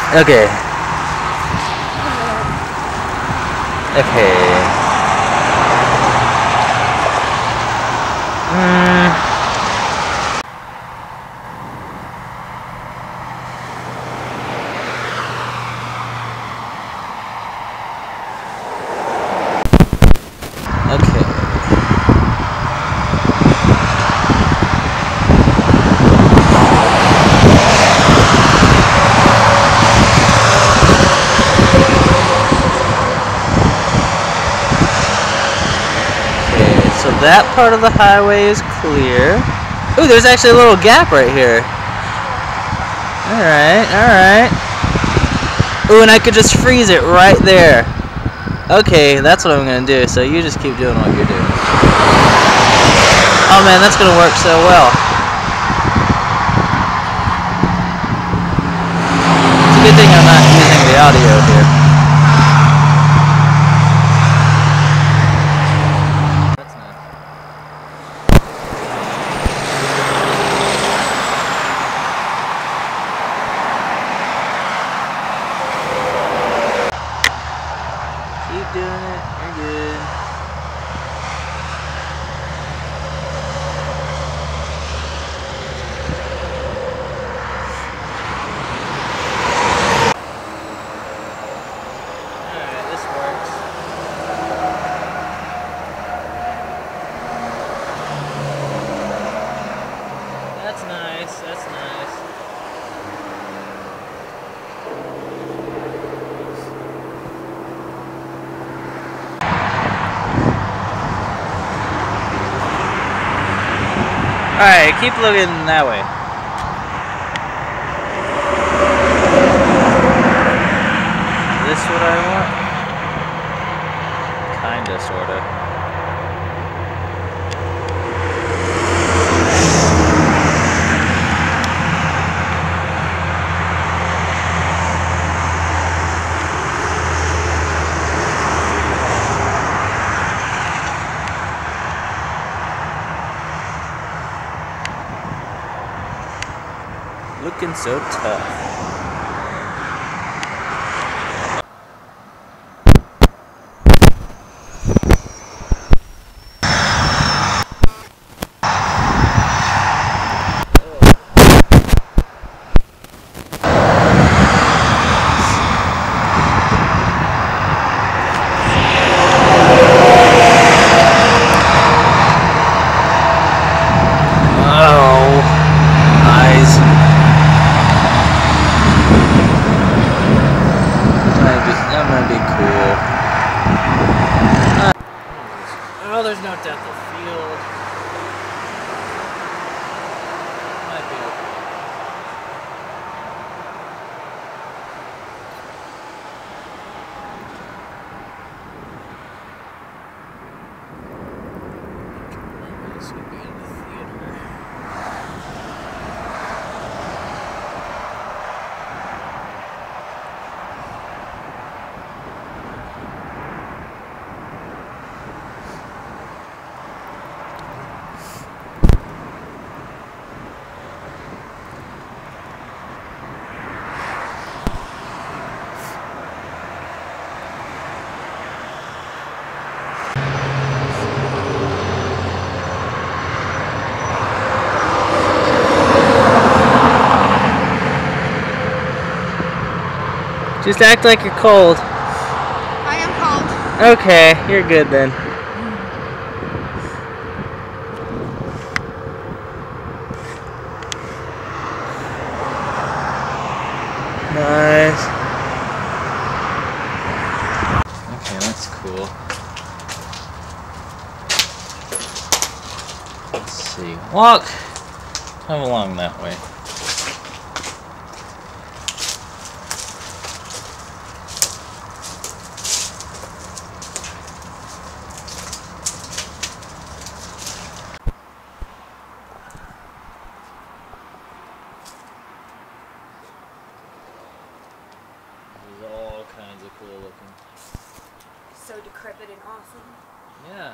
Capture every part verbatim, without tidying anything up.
Okay. Okay. Hmm. Okay. So that part of the highway is clear. Ooh, there's actually a little gap right here. Alright, alright. Ooh, and I could just freeze it right there. Okay, that's what I'm gonna do. So you just keep doing what you're doing. Oh man, that's gonna work so well. It's a good thing I'm not using the audio here. Keep doing it, you're good. Alright, this works. That's nice, that's nice. Alright, keep looking that way. Is this what I want? Kinda, sorta. Looking so tough. Oh, there's no depth of field. Might be okay. This would be in the theater. Just act like you're cold. I am cold. Okay, you're good then. Nice. Okay, that's cool. Let's see. Walk. Come along that way. All kinds of cool looking. So decrepit and awesome. Yeah.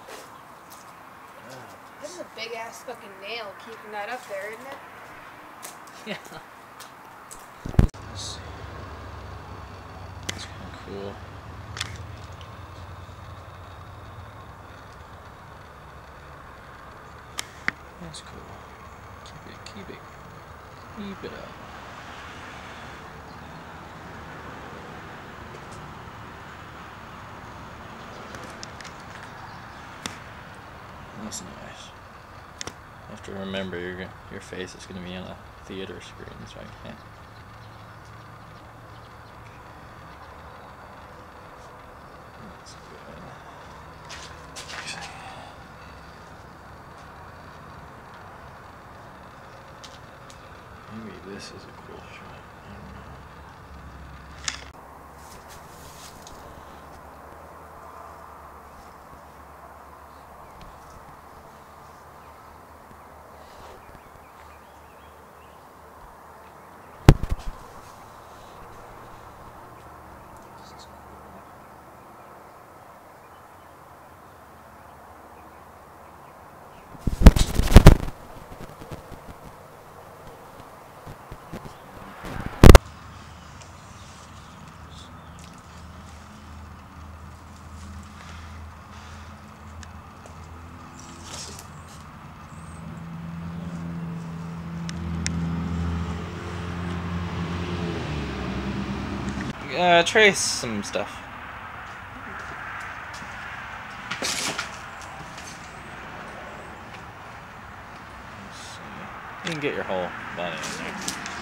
This is a big ass fucking nail keeping that up there, isn't it? Yeah. Let's see. cool. That's cool. Keep it, keep it, keep it up. That's nice. You have to remember your your face is going to be on a theater screen, so I can't. That's good. Maybe this is a cool shot. I don't know. Uh, trace some stuff. Let's see. You can get your whole body in there.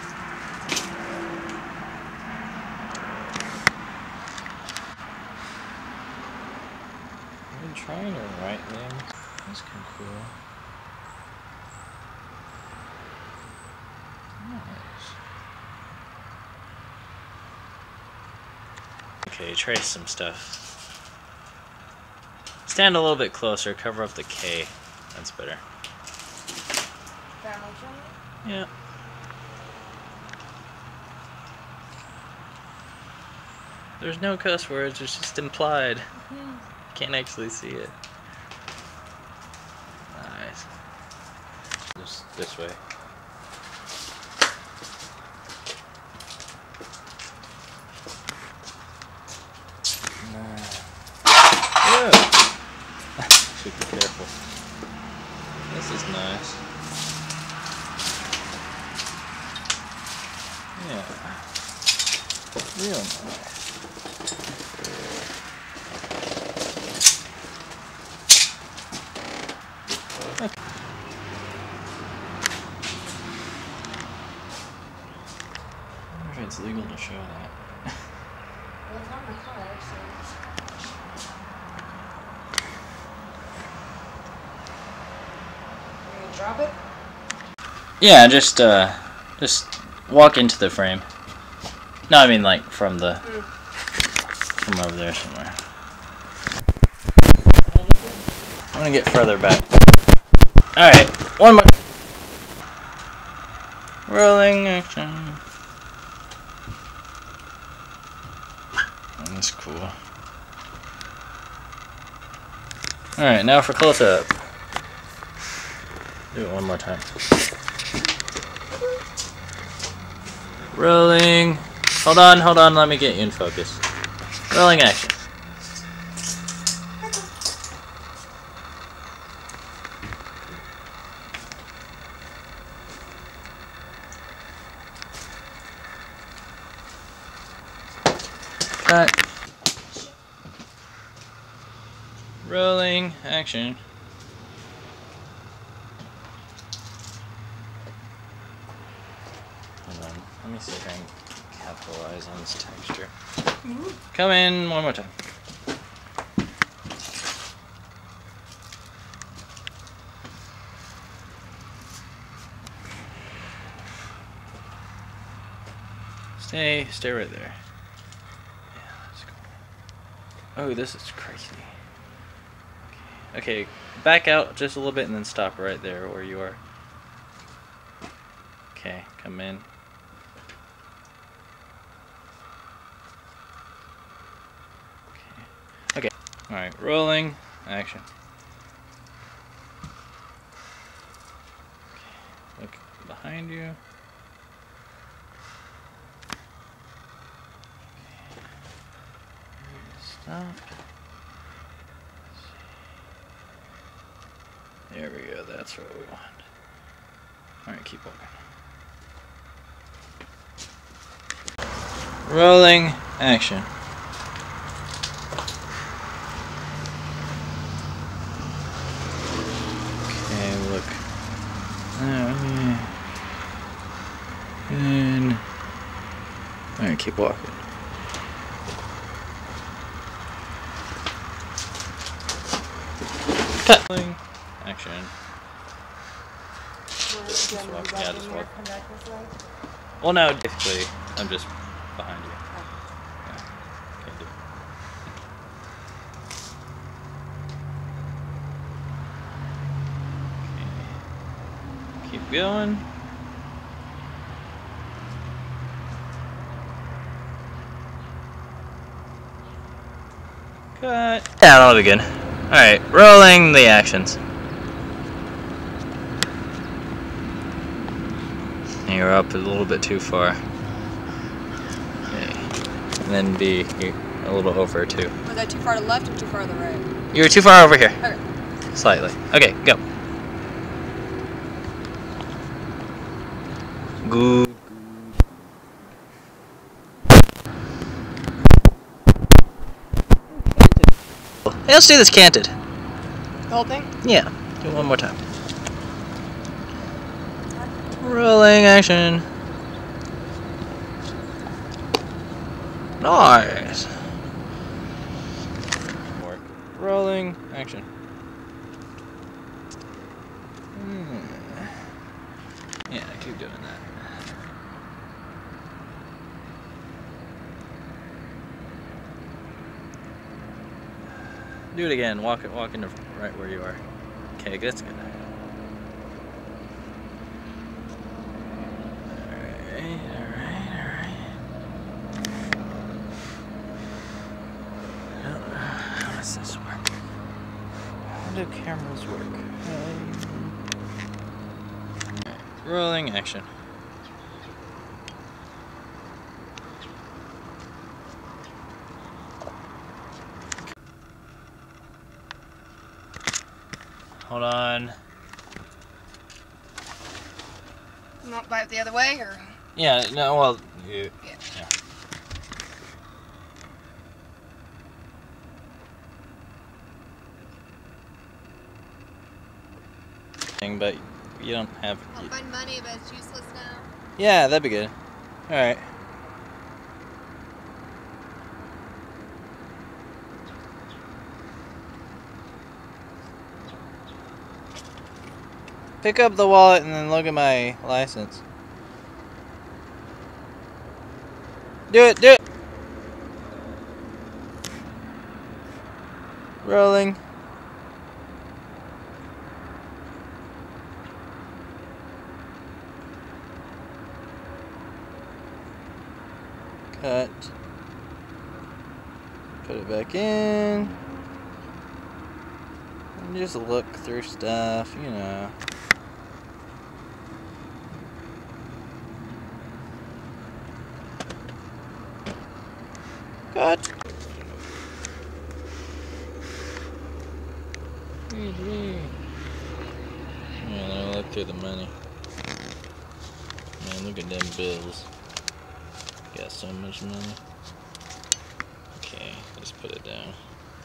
I've been trying to write them. That's kind of cool. Nice. Okay, trace some stuff. Stand a little bit closer, cover up the K. That's better. Yeah. There's no cuss words, it's just implied. Mm-hmm. Can't actually see it. Nice. Just this way. Should be careful. This is nice. Yeah. Real nice. Okay. I wonder if it's legal to show that. Well, it's on the car, so... Drop it? Yeah, just uh, just walk into the frame. No, I mean like from the mm. from over there somewhere. I'm gonna get further back. All right, one more. Rolling action. That's cool. All right, now for close up. Do it one more time. Rolling. Hold on, hold on, let me get you in focus. Rolling action. Cut. Rolling action. Let me see if I can capitalize on this texture. Mm-hmm. Come in one more time. Stay, stay right there. Yeah, that's cool. Oh, this is crazy. Okay. Okay, back out just a little bit and then stop right there where you are. Okay, come in. Okay. Alright, rolling, action. Okay, look behind you. Stop. There we go, that's what we want. Alright, keep walking. Rolling action. Okay, look. Uh, and alright, keep walking. Cut. Rolling action. Just walk, yeah, just walk. Come back this way. Well, no, basically, I'm just behind you. Yeah, can't do it. Okay. Keep going. Cut. Yeah, that'll be good. Alright, rolling the actions. You're up a little bit too far. Okay. And then be a little over too. Was I too far to the left or too far to the right? You're too far over here. Okay. Slightly. Okay, go. Good. Hey, let's do this canted. The whole thing? Yeah, do it one more time. Rolling action. Nice. Work. Rolling action. Hmm. Yeah, keep doing that. Do it again. Walk it. Walk in the right where you are. Okay, that's good. This work? How do cameras work? Um, rolling action. Hold on. Not by the other way, or? Yeah, no, well, you, Yeah. yeah. But you don't have. I'll find money, but it's useless now. Yeah, that'd be good. All right. Pick up the wallet and then look at my license. Do it, do it. Rolling. Cut. Put it back in. And just look through stuff, you know. Cut. Yeah, now look through the money. Man, look at them bills. Got so much money. Okay, let's put it down.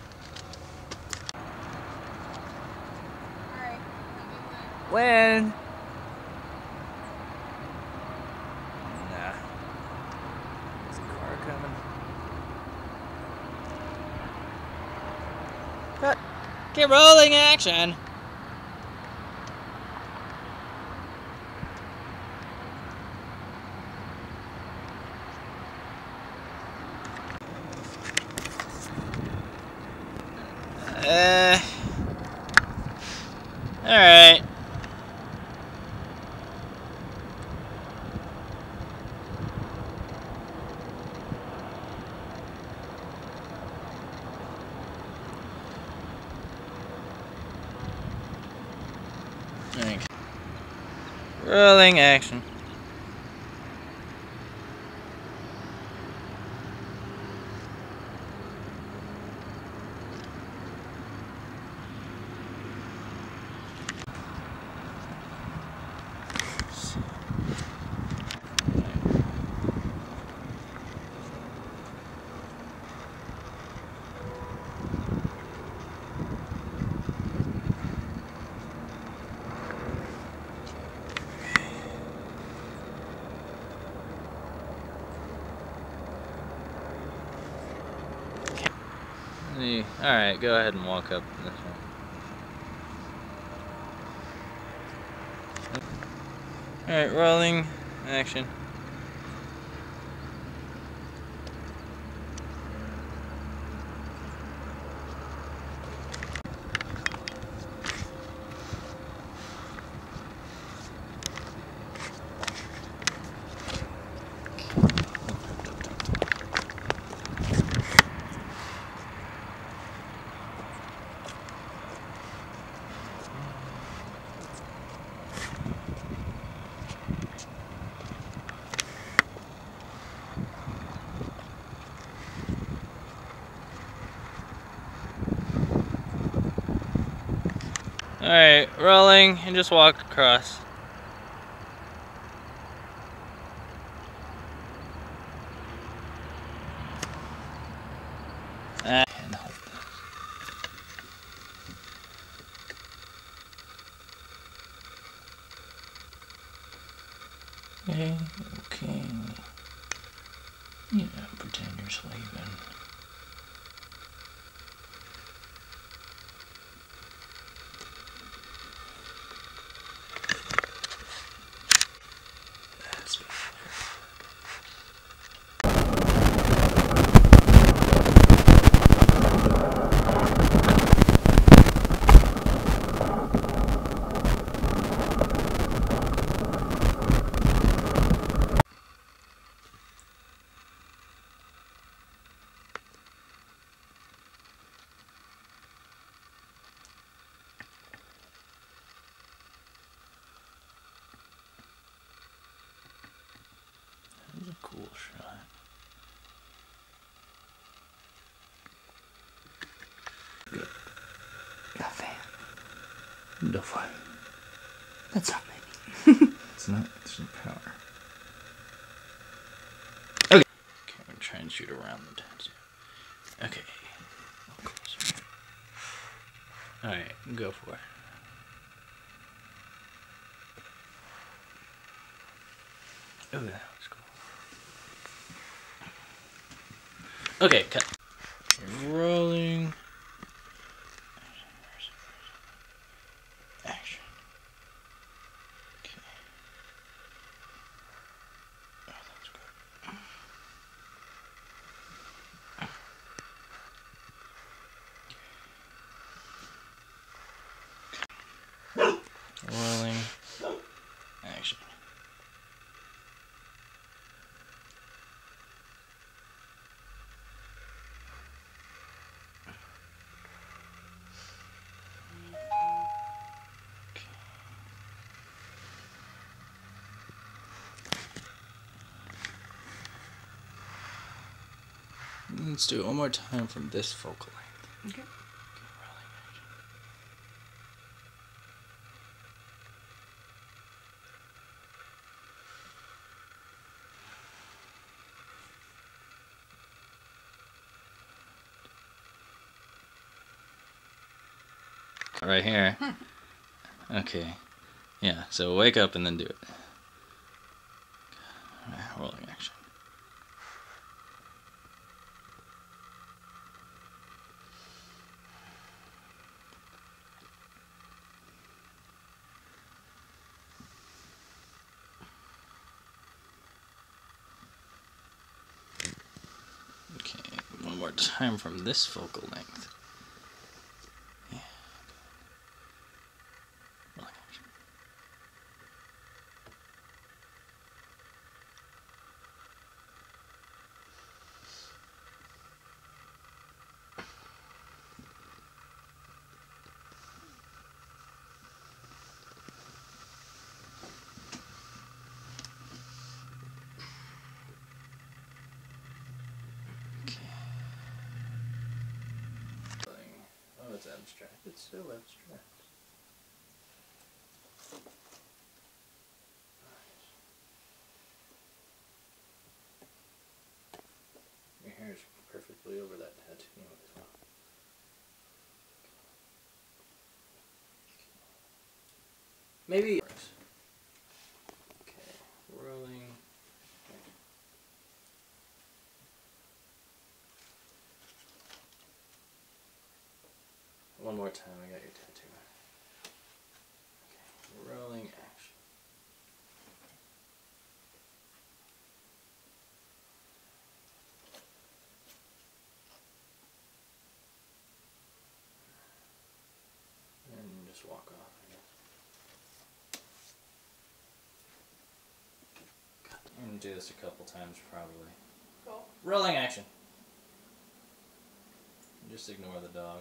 Alright. When? Nah. There's a car coming. Cut. Keep rolling action. Uh, all right. Thanks. Rolling action. Alright, go ahead and walk up this one. Alright, rolling, action. Alright, rolling, and just walk across. And hold this. Okay, okay. You know, pretend you're sleeping. That was a cool shot. Good. Got fan. No fun. That's not maybe. It's not. It's not power. Okay. Okay, I'm gonna try and shoot around the tent. Okay. Closer. Alright, go for it. Oh, that was cool. Okay, cut. Rolling. Action. Okay. Oh, that's good. Rolling. Action. Let's do it one more time from this focal length. Okay. Right here. Okay. Yeah, so wake up and then do it. Rolling action. Okay, one more time from this focal length. Yeah. Rolling action. Oh, it's abstract. It's so abstract. Your hair is perfectly over that tattoo as well. Maybe. Okay, rolling. more time. I got your tattoo. Okay, rolling action. And just walk off, I guess. God, I'm gonna do this a couple times probably. Cool. Rolling action. Just ignore the dog.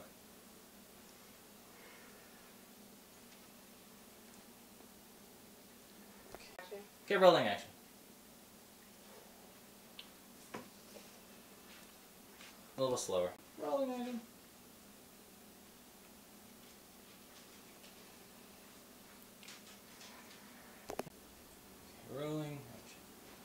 Okay, rolling action. A little slower. Rolling action. Okay, rolling action.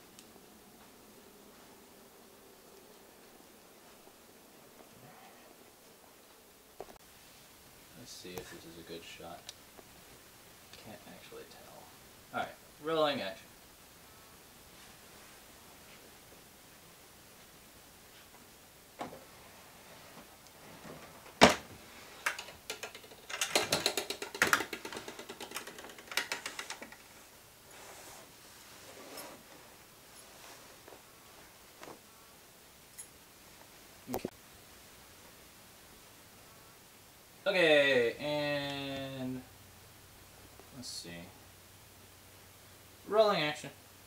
Let's see if this is a good shot. Can't actually tell. Alright, rolling action. Okay, and let's see. Rolling action.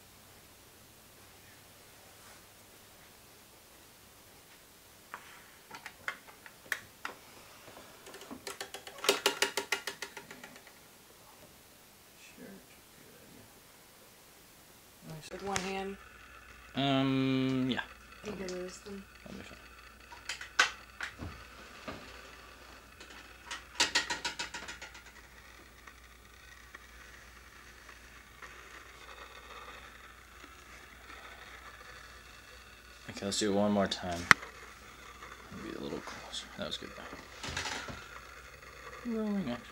With one hand. Um, yeah. You can lose them. That'll be fine. Okay, let's do it one more time. Maybe a little closer. That was good. Rolling action.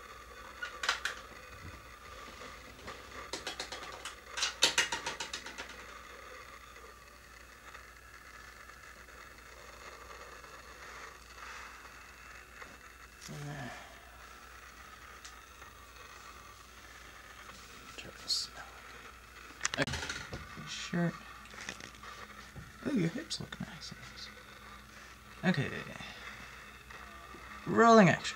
Terrible smell. Okay. Shirt. Oh, your hips look nice. Okay. Rolling action.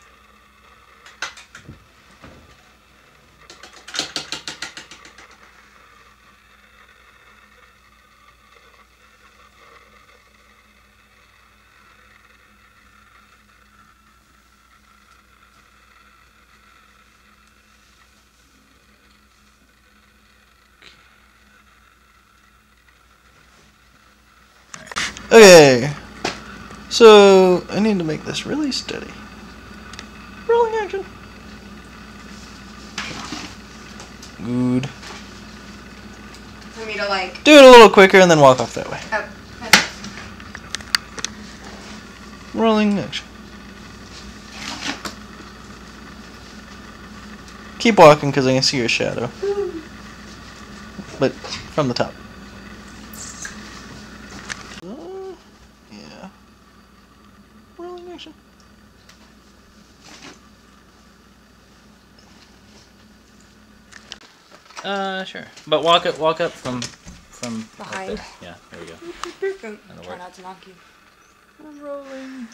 Okay, so I need to make this really steady. Rolling action. Good. For me to like. Do it a little quicker and then walk off that way. Oh, okay. Rolling action. Keep walking because I can see your shadow. But from the top. Uh, yeah. Rolling action. Uh, sure. But walk up, walk up from, from right Behind. there. Yeah, there we go. Don't That'll try work. not to knock you. I'm rolling.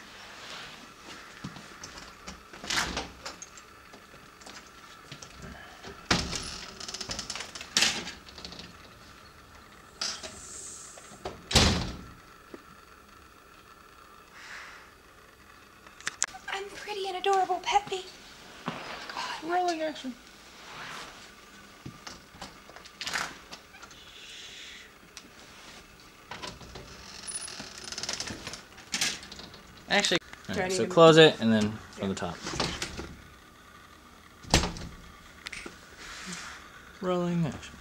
I'm pretty and adorable, Peppy. God, Rolling action. Actually, alright, so close it and then from the top. Rolling action.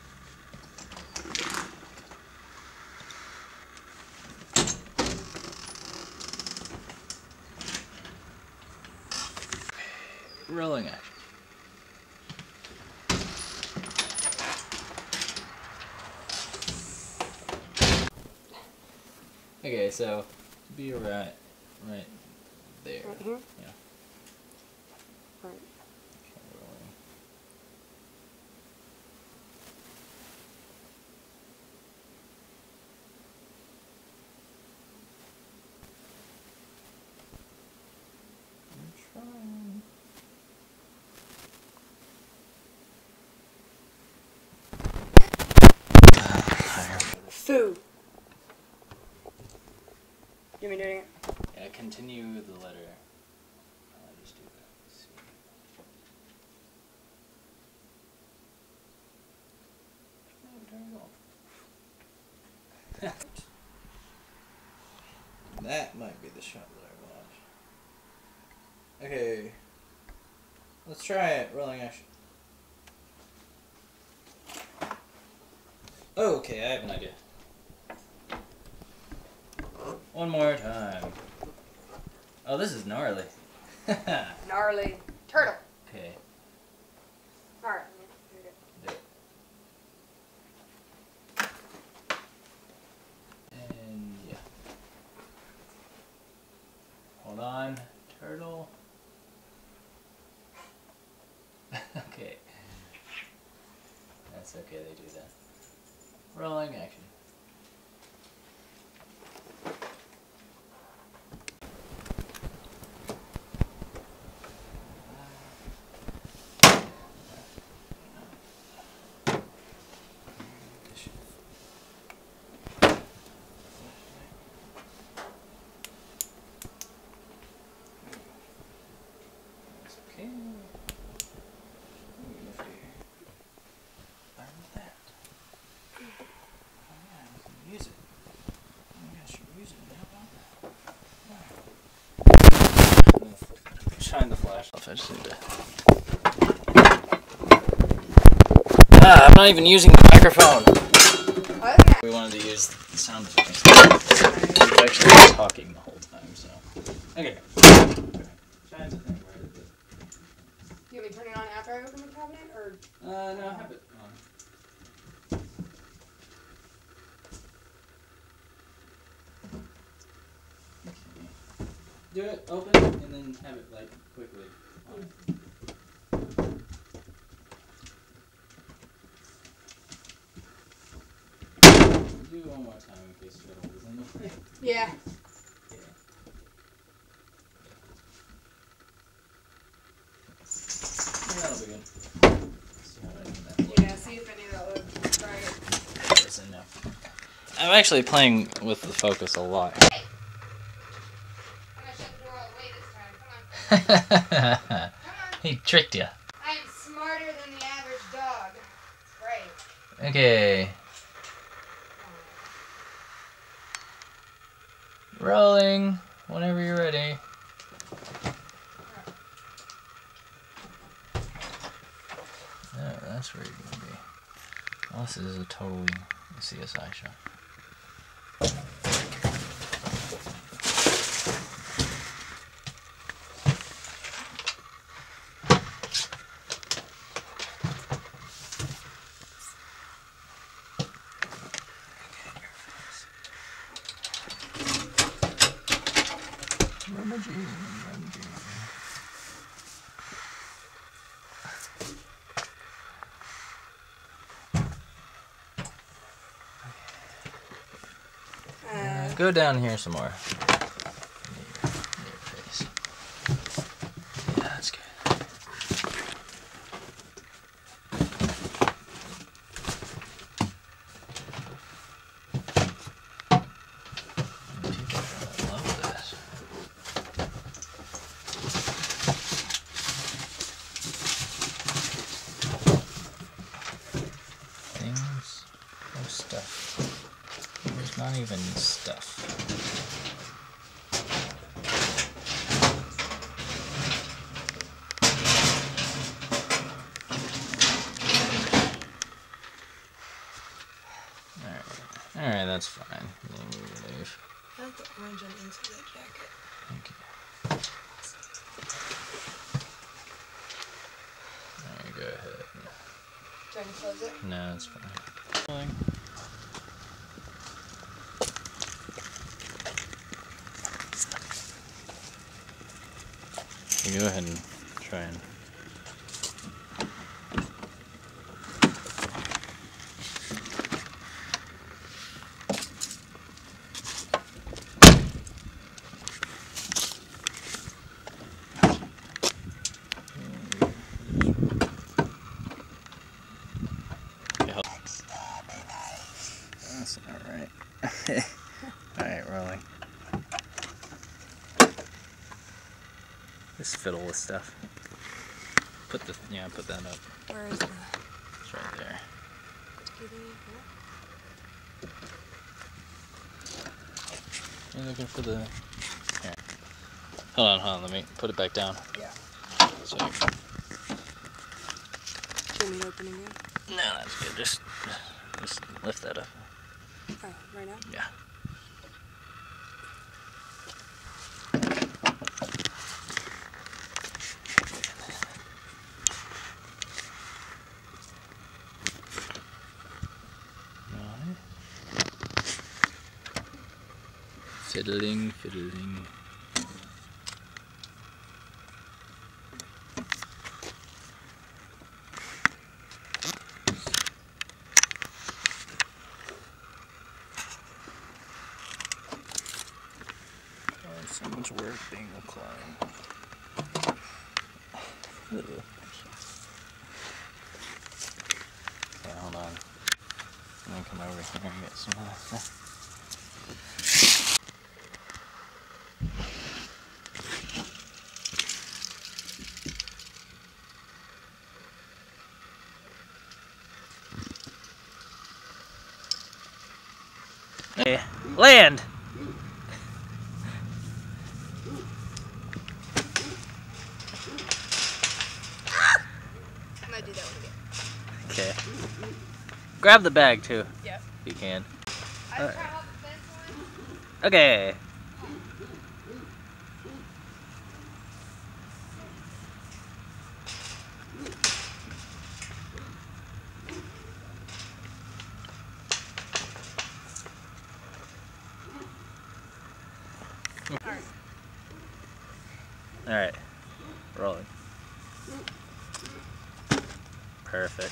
Rolling action. Okay, so be right, right there. Right here? Yeah. Foo. You mean doing it? Yeah, continue the letter. I'll just do that. Let's see. That might be the shot that I want. Okay. Let's try it. Rolling action. Okay, I have an idea. One more time. Oh, this is gnarly. Gnarly. Turtle. Okay. Alright. And yeah. Hold on. Turtle. Okay. That's okay, they do that. Rolling action. Okay. Use it. Oh my gosh, you're using it now. Shine the flash. I just need to. Ah, I'm not even using the microphone. Okay. We wanted to use the sound effects. We've actually been talking the whole time, so. Okay. Shine the thing right at the. You want me to turn it on after I open the cabinet, or? Uh, no, have it on. Do it, open, and then have it, like, quickly on. Do it one more time in case Turtle is in the way. Yeah. Okay. Yeah, that'll be good. See how I do that. Yeah, see if any of that would try it. It's in now. I'm actually playing with the focus a lot. He tricked you. I am smarter than the average dog. It's great. Okay. Rolling. Whenever you're ready. Oh, that's where you're gonna be. Well, this is a totally C S I shot. Uh, Go down here some more. Near, near your face. Yeah, that's good. People are gonna love this. Things, no stuff. There's not even stuff. Alright, alright, that's fine. Then we leave. I like the orange on the inside of that jacket. Thank you. Alright, go ahead. Do I need to close it? No, it's fine. You go ahead and try and. That's not right. rolling. Just fiddle with stuff. Put the yeah, put that up. Where is the? It's right there. Do you think you can? You're looking for the. Here. Hold on, hold on. Let me put it back down. Yeah. So. Do you want me to open again? No, that's good. Just, just lift that up. Oh, right now? Yeah. Alright. Fiddling, fiddling. So much work being applied. Okay, hold on. Let me come over here and get some of that. Okay, land! I might do that one again. Okay. Grab the bag too. Yeah. If you can. I Alright. try out the fence one. Okay. Alright. Alright. Rolling. Perfect.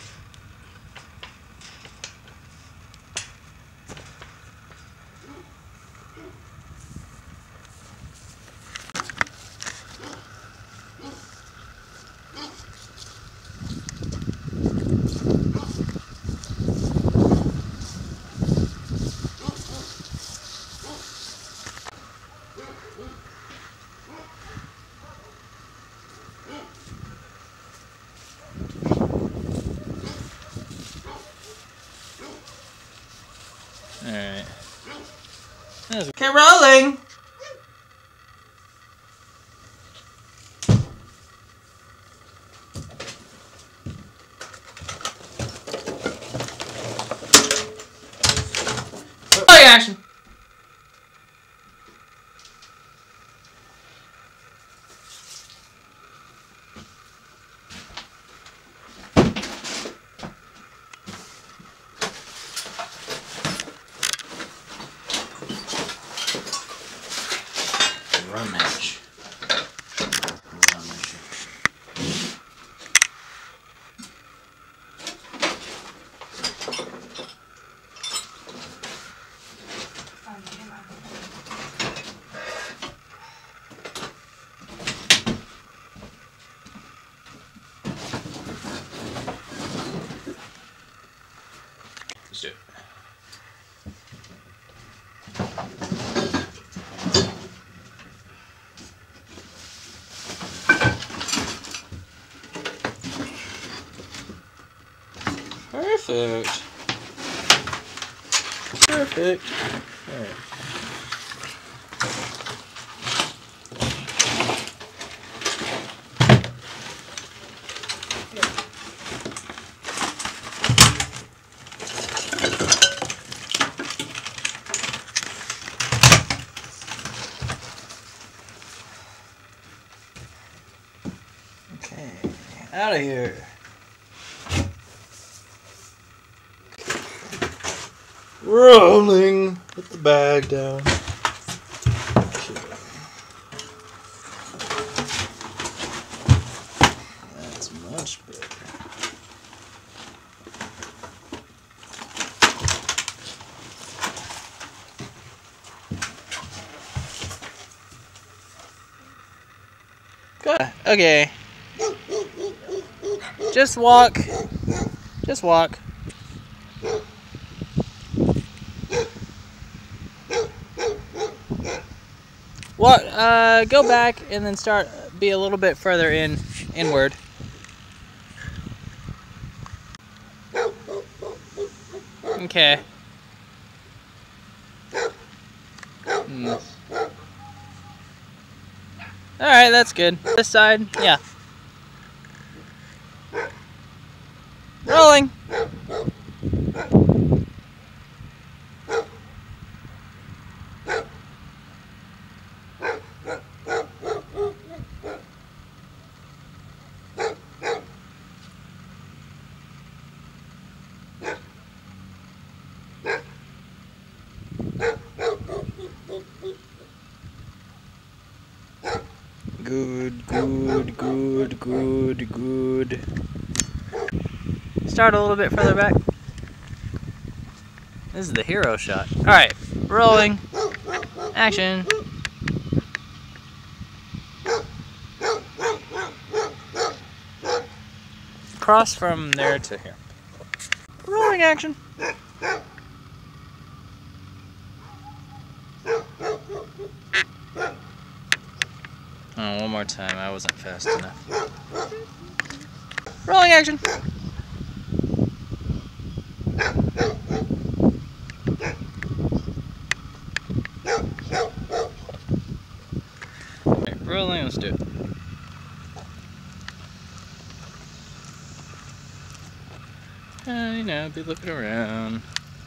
Alright. Okay, rolling! Oh, action! Rummage. Rummage. Let's do it. Perfect. Perfect. All right. Okay, out of here. Rolling. Put the bag down. That's much better. Good. Okay. Just walk. Just walk. What? Uh, go back and then start. Be a little bit further in, inward. Okay. Hmm. All right, that's good. This side, yeah. Rolling. Good, good, good, good, good. Start a little bit further back. This is the hero shot. Alright, rolling. Action. Cross from there to here. Rolling action. Oh, one more time. I wasn't fast enough. Rolling action. Okay, rolling. Let's do it. Uh, you know, be looking around.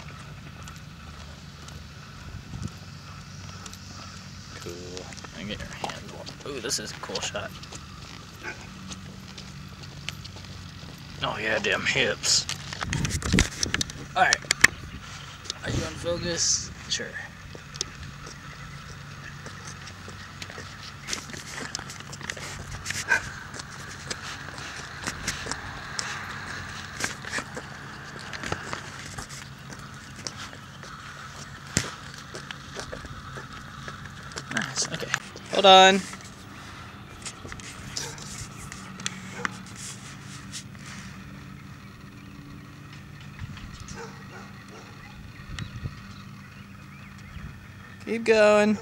Cool. And get your hand. Ooh, this is a cool shot. Oh yeah, damn hips. Alright. Are you on focus? Sure. Nice, okay. Hold on. Keep going.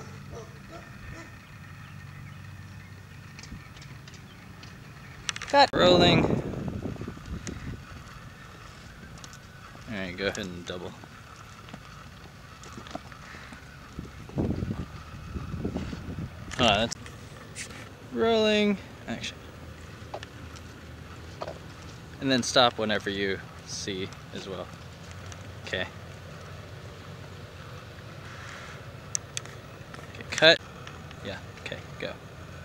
Cut. Rolling. Alright, go ahead and double. Oh, that's rolling. Action. And then stop whenever you see as well. Okay. Okay, cut. Yeah, okay, go.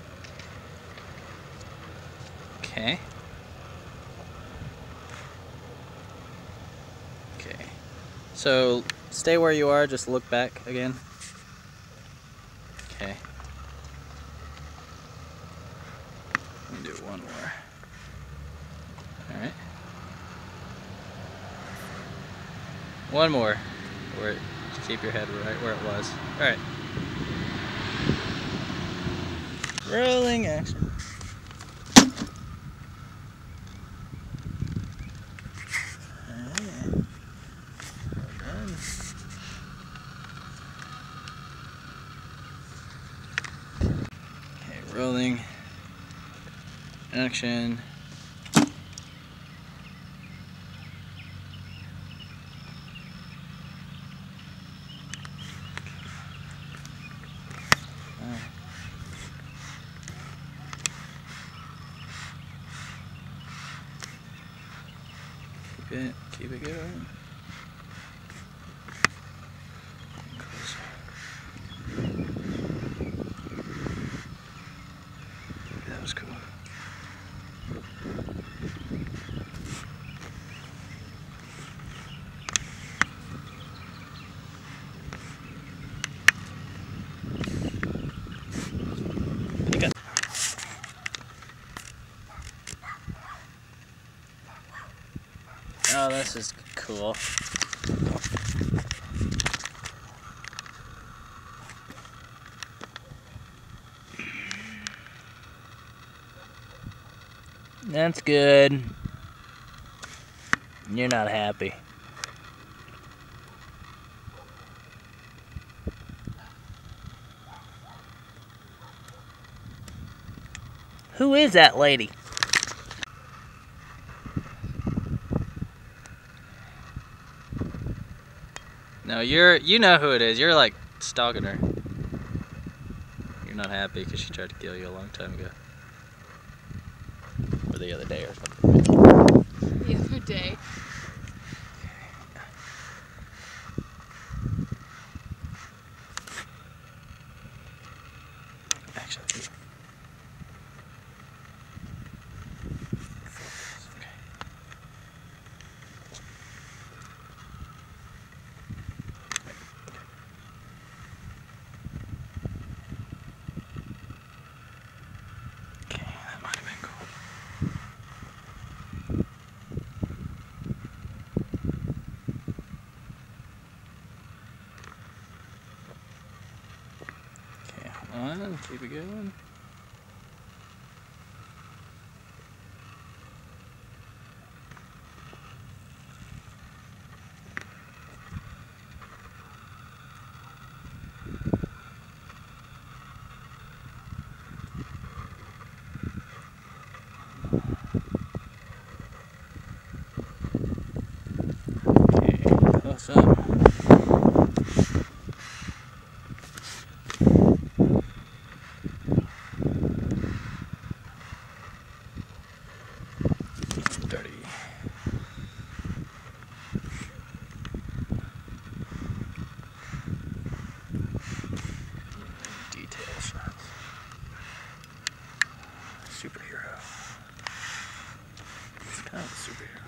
Okay. Okay. So stay where you are, just look back again. Okay. Let me do one more. Alright. One more. Where it, just keep your head right where it was. Alright. Rolling action. Alright. Well done. Okay, rolling action. Keep it, keep it going. That was cool. Pick up. Oh, this is cool. That's good. You're not happy. Who is that lady? No, you're, you know who it is. You're like stalking her. You're not happy because she tried to kill you a long time ago. Or the other day or something. The other day. Actually. On, keep it going. Okay, close up. Dirty. Detail shots. Superhero. It's kind of a superhero.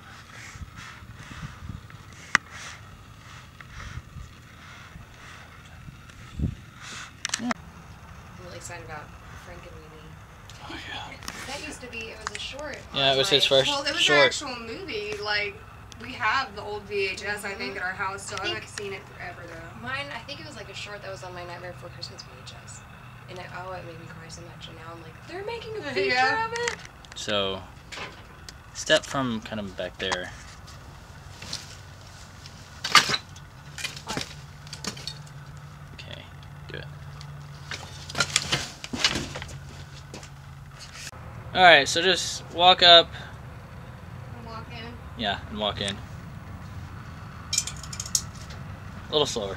I'm really excited about Frankenweenie. Oh yeah. That used to be, it was a short. Yeah, it was his like- first Well, it was short. an actual movie. Like, we have the old V H S, I think, at our house, so I I think- haven't seen it forever, though. Mine, I think it was like a short that was on my Nightmare Before Christmas V H S. And it, oh, it made me cry so much. And now I'm like, they're making a feature Yeah. of it? So, step from kind of back there. Okay, do it. Alright, so just walk up. Walk in. Yeah, and walk in. A little slower.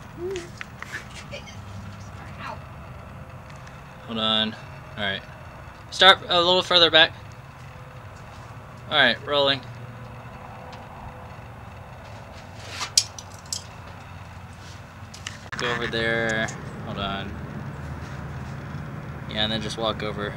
Ow. Hold on. Alright. Start a little further back. Alright, rolling. Go over there. Hold on. Yeah, and then just walk over.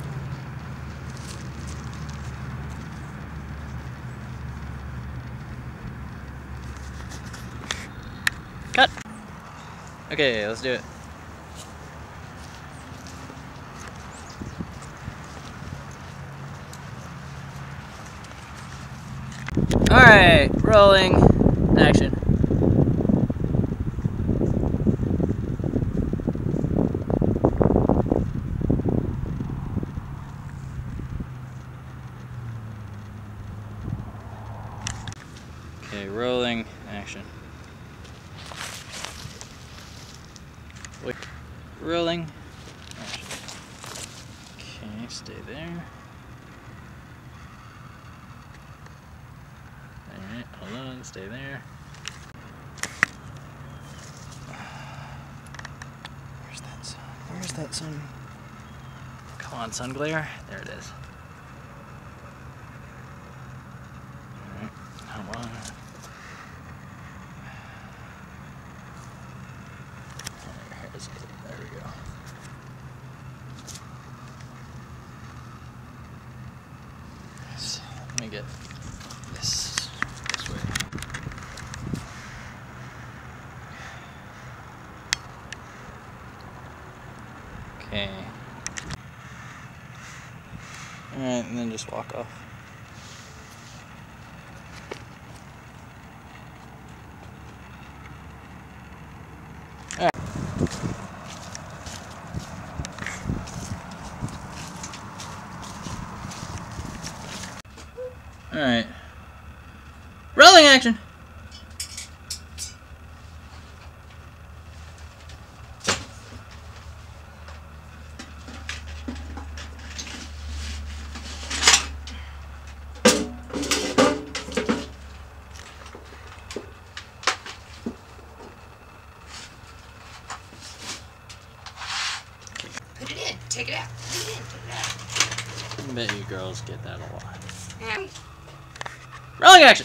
Cut! Okay, let's do it. Alright, rolling. Action. Okay, rolling. Action. Wait. Rolling. Action. Okay, stay there. Alright, hold on, stay there. Where's that sun? Where's that sun? Come on, sun glare. There it is. Alright, come on. There's it. There we go. So, let me get this this way. Okay. Alright, and then just walk off. Alright. Alright. Rolling action! Take it out. Take it in. Take it out. I bet you girls get that a lot. Yeah. Rolling action!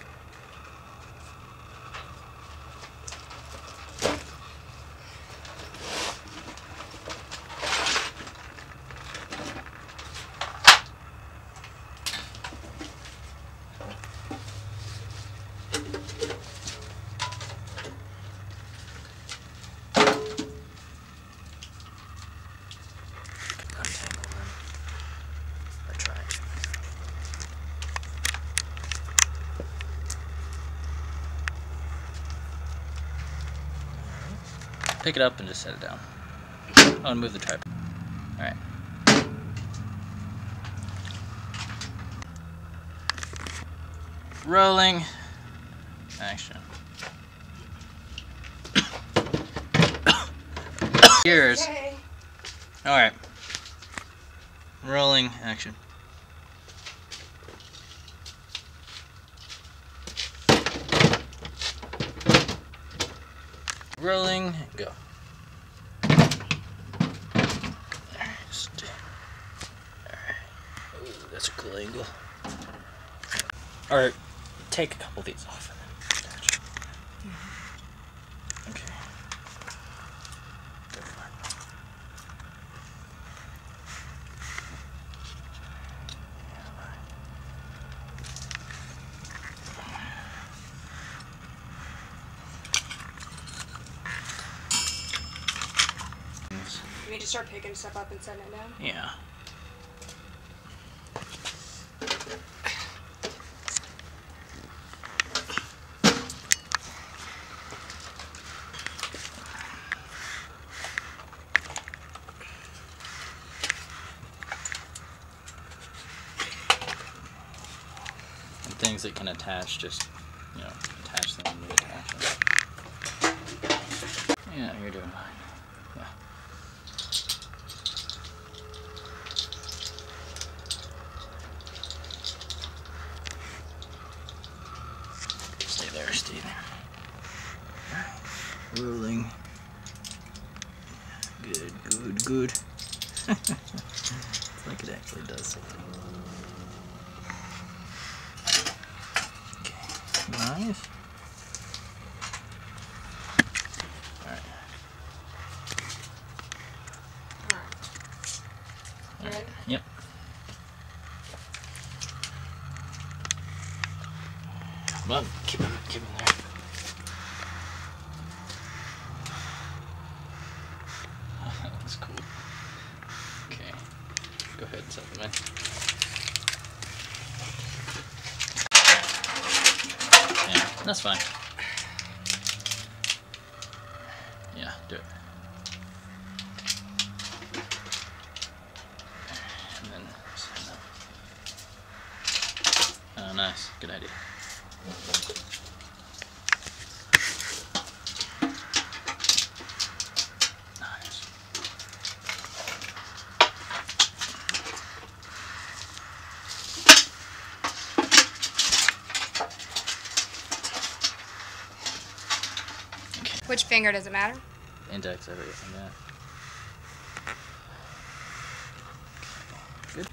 Pick it up and just set it down. Oh, and move the tripod. Alright. Rolling. Action. Yours. Okay. Alright. Rolling. Action. Rolling, go. Alright, ooh, that's a cool angle. Or take a couple of these off and then attach. Okay. Go for it. You need to start picking stuff up and setting it down. Yeah. And things that can attach, just, you know, attach them and reattach them. Yeah, you're doing fine. Yeah. Stay there, stay there. Rolling. Good, good, good. It's like it actually does something. Okay, nice. Alright. You ready? Yep. Come on, keep him, keep him there. That looks cool. Okay, go ahead and set them in. Yeah, that's fine. Yeah, do it. And then set them up. Oh, nice. Good idea. Nice. Okay. Which finger does it matter? Index, everything, yeah. Good.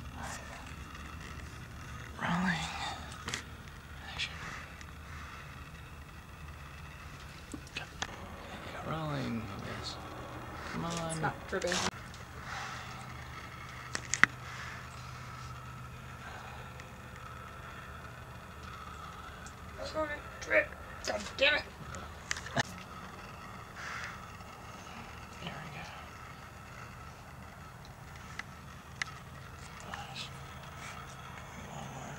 Rolling. Action. Rolling, yes. Come on. It's not dripping. Sorry, drip. God damn it. There we go. Nice. One more.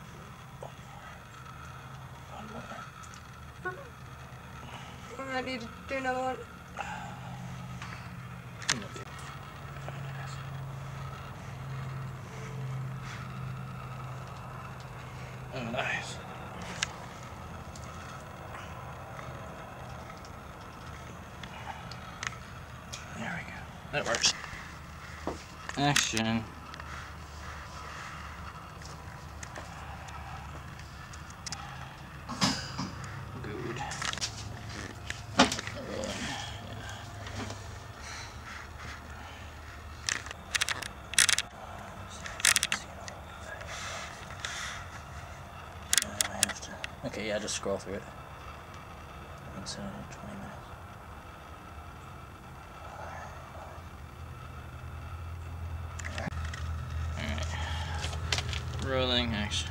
One more. One more. I need to do another one. Oh, nice. There we go. That works. Action. Good. Okay, yeah, just scroll through it. Instead of twenty minutes. Alright. Rolling action.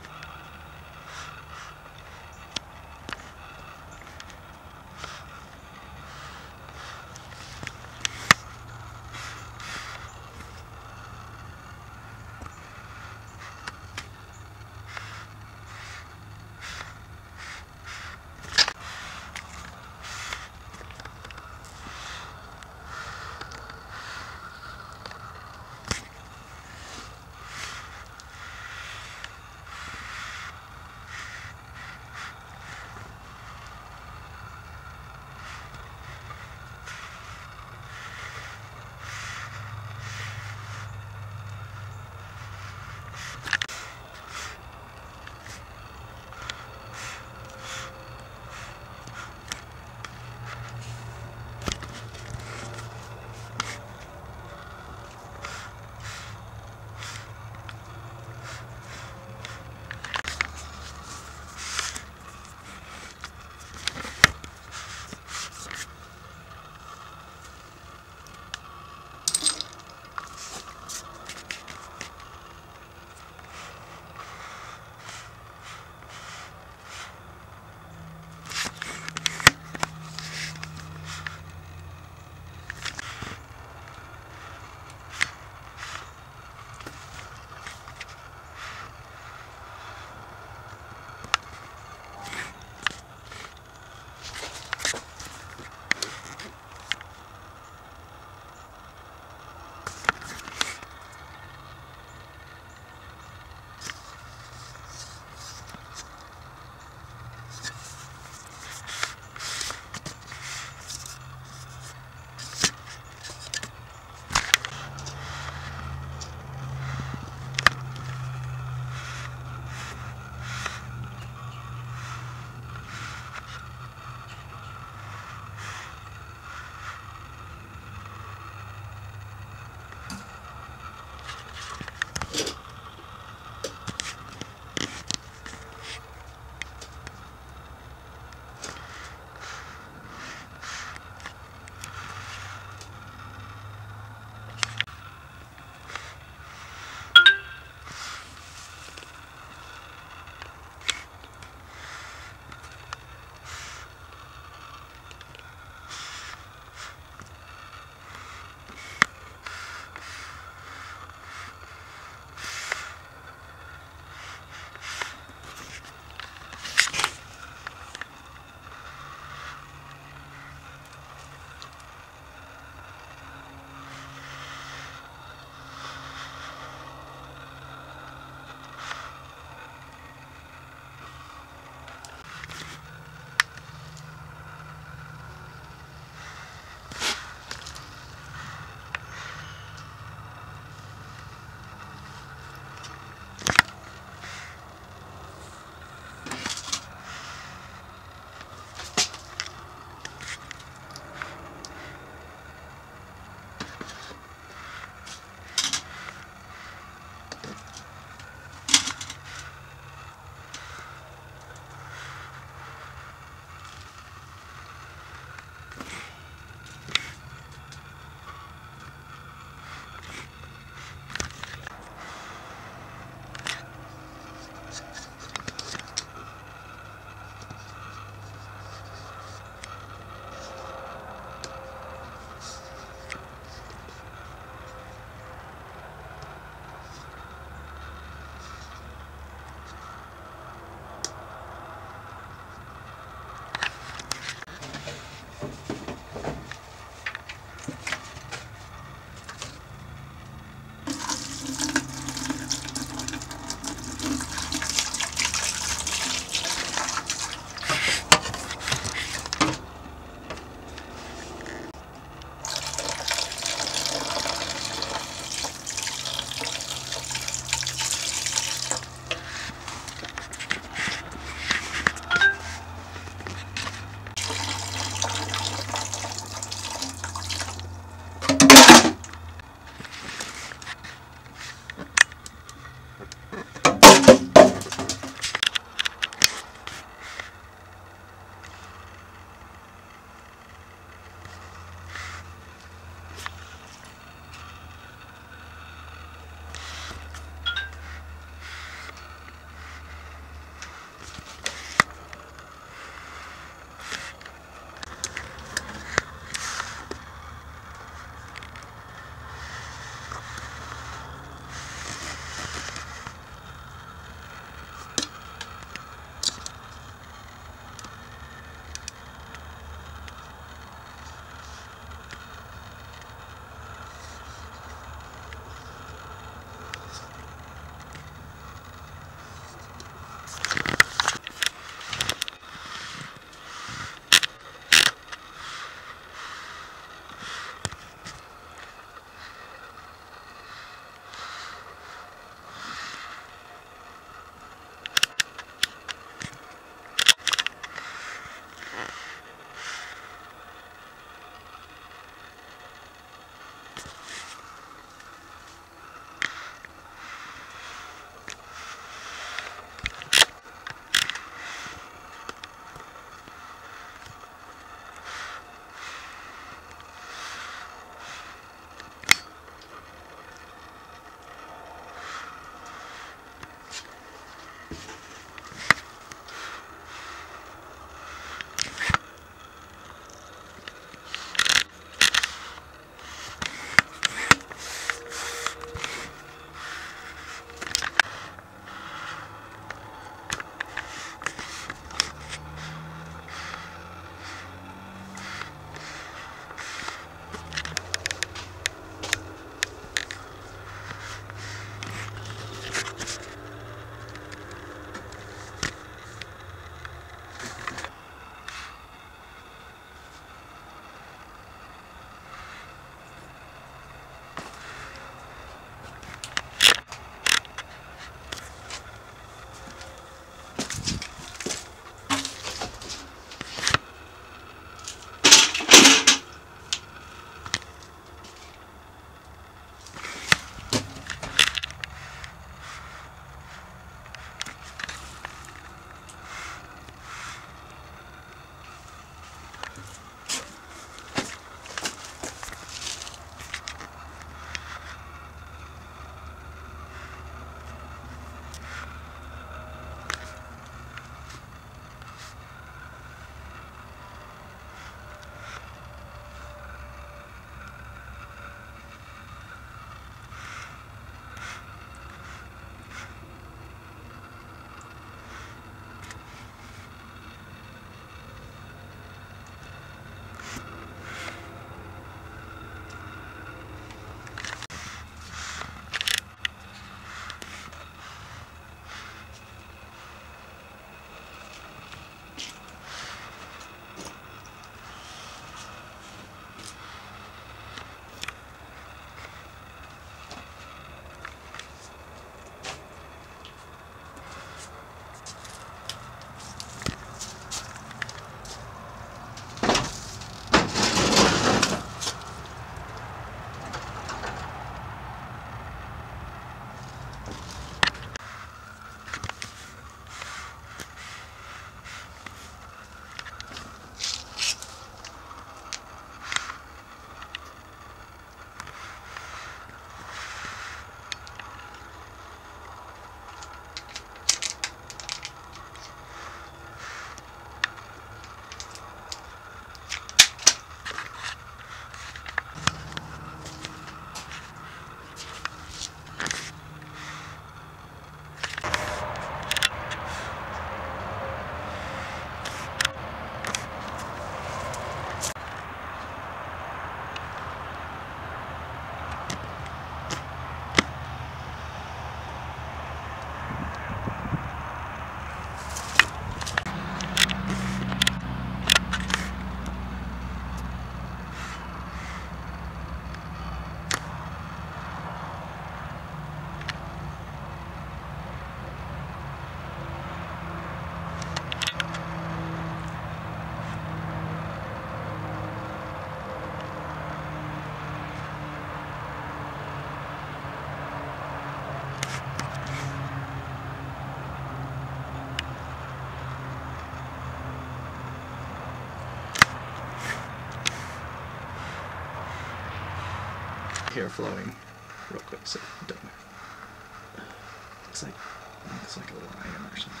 hair flowing real quick, so don't. Looks like looks like a lion or something.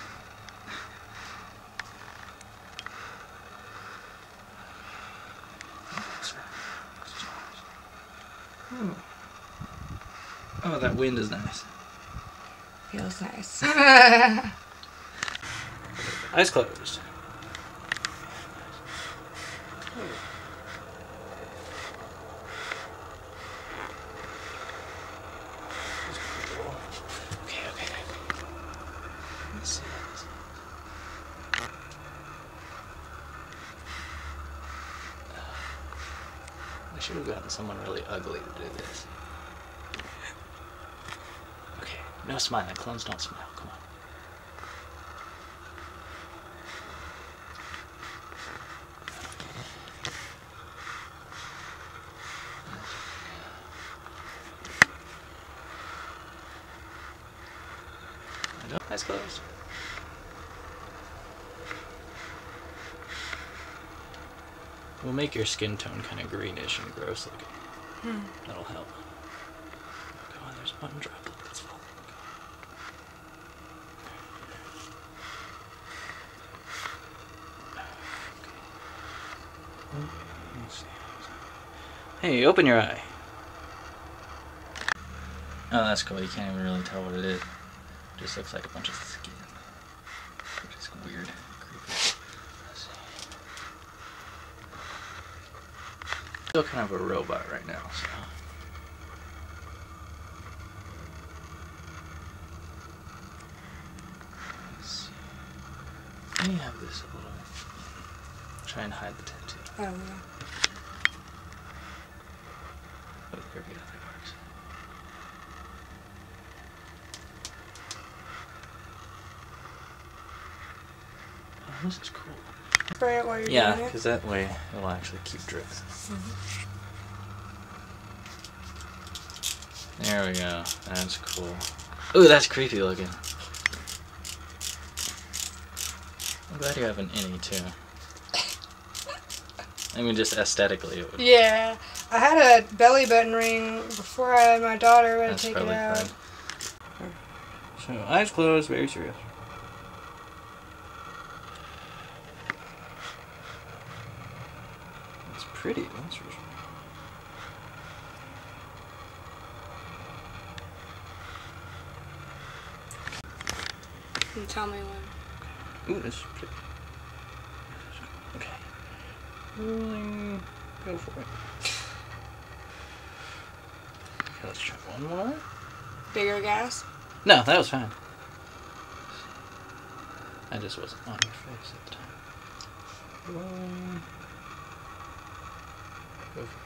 Oh. Oh, that wind is nice. Feels nice. Eyes closed. Okay, okay. Let's see. I should have gotten someone really ugly to do this. Okay, no smiling. Clones don't smile. Come on. Eyes closed. We'll make your skin tone kind of greenish and gross looking. Hmm. That'll help. Come on, there's one droplet that's falling. Hey, open your eye. Oh, that's cool. You can't even really tell what it is. It just looks like a bunch of skin. Which is weird. Creepy. Let's see. Still kind of a robot right now, so. Let's see. Let me have this a little. Try and hide the tattoo. Oh, yeah. Oh, there we go. That works. Oh, this is cool. Spray it while you're Yeah, doing it. because that way it'll actually keep dripping. Mm-hmm. There we go. That's cool. Ooh, that's creepy looking. I'm glad you have an innie too. I mean, just aesthetically, it would. Yeah, I had a belly button ring before I had my daughter. I had That's to take it probably out. fine. So eyes closed, very serious. It's pretty. That's for sure. You tell me when. Ooh, this is pretty. Okay. Rolling. Go for it. Okay, let's try one more. Bigger gas? No, that was fine. I just wasn't on your face at the time. Rolling. Go for it.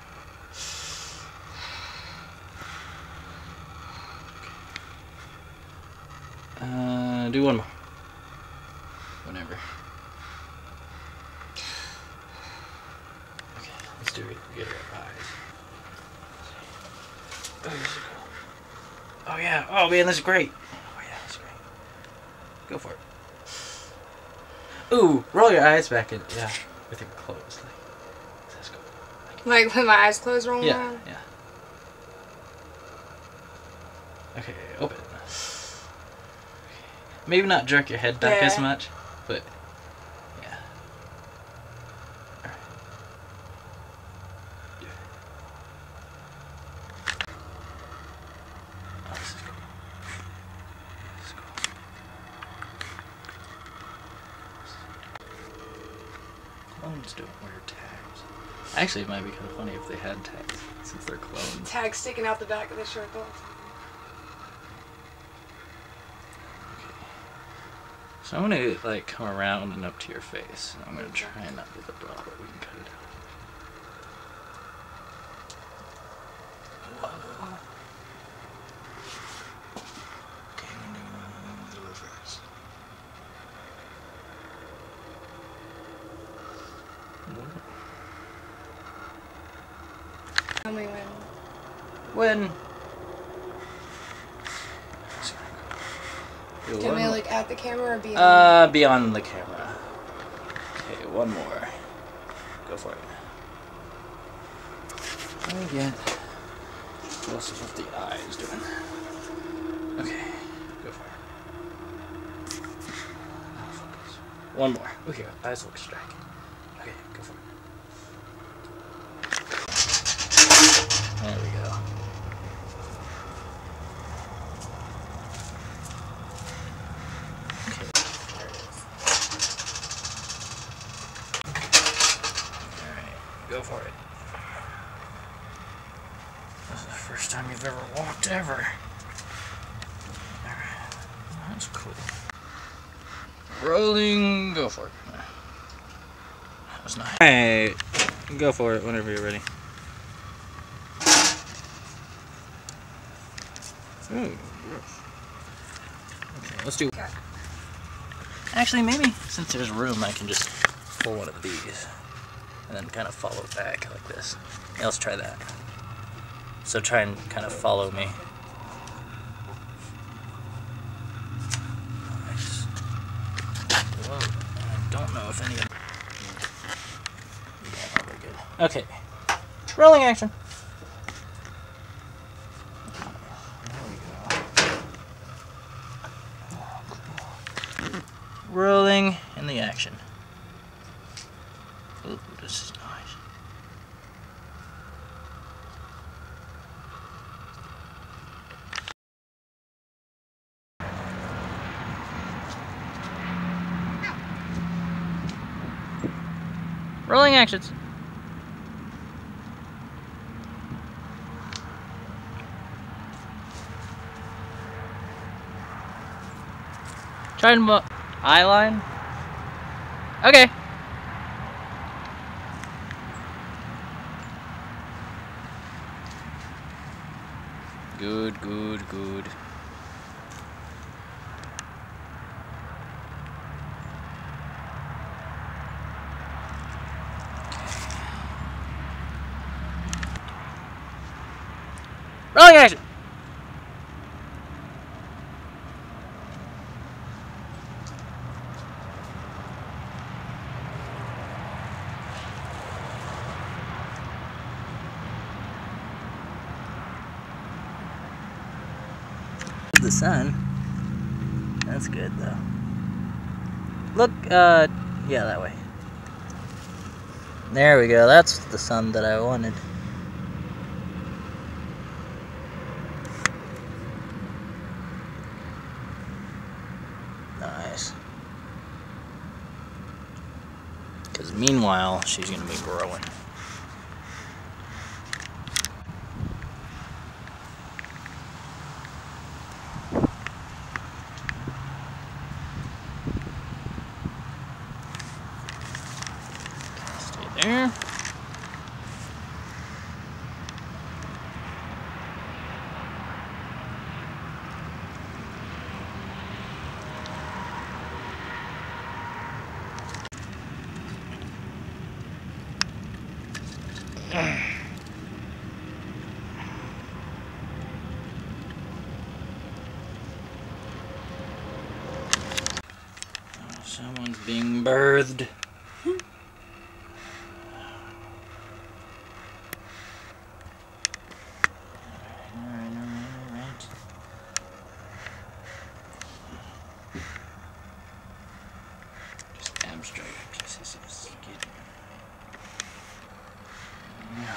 Uh, do one more. Whenever. Okay, let's do it. Get her eyes. Oh, this is cool. Oh yeah. Oh man, this is great. Oh yeah, this is great. Go for it. Ooh, roll your eyes back in. Yeah, with it closed. Like, that's cool. Like, Like with my eyes closed rolling yeah, around? yeah. Okay, open. Maybe not jerk your head back Yeah. as much, but yeah. Alright. Yeah. Oh, this is cool. This is cool. Clones don't wear tags. Actually, it might be kind of funny if they had tags, since they're clones. Tag sticking out the back of the shirt. Though. So I'm gonna like come around and up to your face. I'm gonna try and not get the bra, but we can cut it out. Whoa. Okay, I'm gonna do the reverse. Tell me when. When? Do Tell one me more. like at the camera or beyond? Uh, beyond the camera. Okay, one more. Go for it. Again. Let's see what the eye is doing. Okay, go for it. Now focus. One more. Okay, eyes look striking. Okay, go for it. There we go. Okay, there it is. Alright, go for it. This is the first time you've ever walked ever. Alright, that's cool. Rolling, go for it. That was nice. Alright, go for it whenever you're ready. Ooh, okay, let's do. Okay. Actually, maybe since there's room, I can just pull one of these and then kind of follow back like this. Yeah, let's try that. So try and kind of follow me. Nice. Whoa, I don't know if any of. Yeah, we're good. Okay, rolling action. Rolling in the action. Ooh, this is nice. Rolling actions. Try and mo- eye line. Okay. Good, good, good. Rolling action. The sun. That's good though. Look, uh, yeah, that way. There we go. That's the sun that I wanted. Nice. Because meanwhile, she's going to be growing. Stay there. Someone's being birthed. Alright, alright, alright. Just abstract. Just see some skin. Yeah.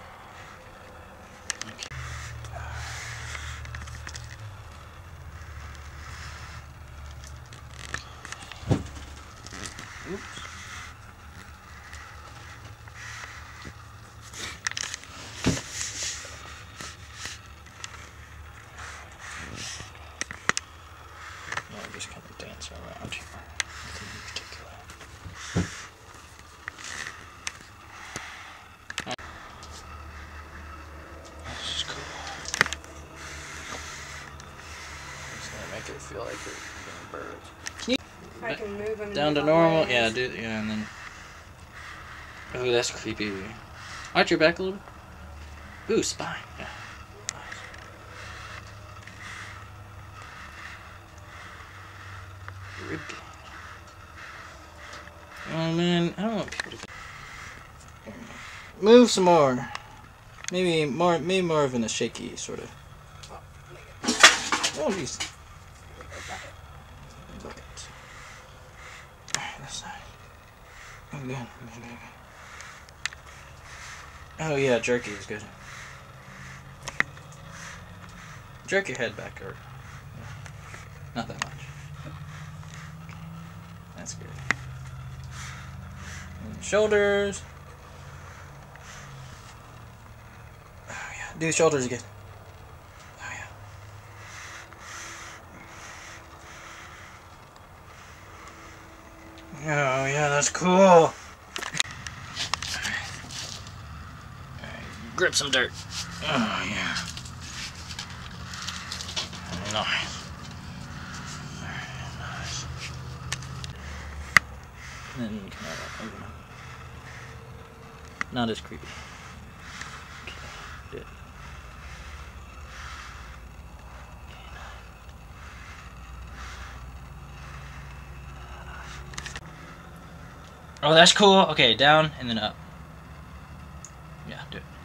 Okay. Oops. Yeah, I'm just kind of dancing around here. Nothing in particular. This is cool. It's gonna make it feel like you're being birds. I can move them Down to different normal? ways. Yeah, do yeah, and then. Oh, that's creepy. Arch your back a little bit. Ooh, spine. Yeah. Nice. Rib cage. Oh man, I don't want people to move some more. Maybe more, maybe more of in a shaky sort of. Oh, jeez. Bucket. Alright, this side. Oh, good. Good, good, good. Oh, yeah, jerky is good. Jerk your head back, or not that much. Okay. That's good. And the shoulders. Oh, yeah. Do the shoulders again. Oh yeah, that's cool. Alright. Alright, grip some dirt. Oh yeah. Nice. Very nice. And then come out, open up. Not as creepy. Okay, good. Oh, that's cool. Okay, down and then up. Yeah, do it.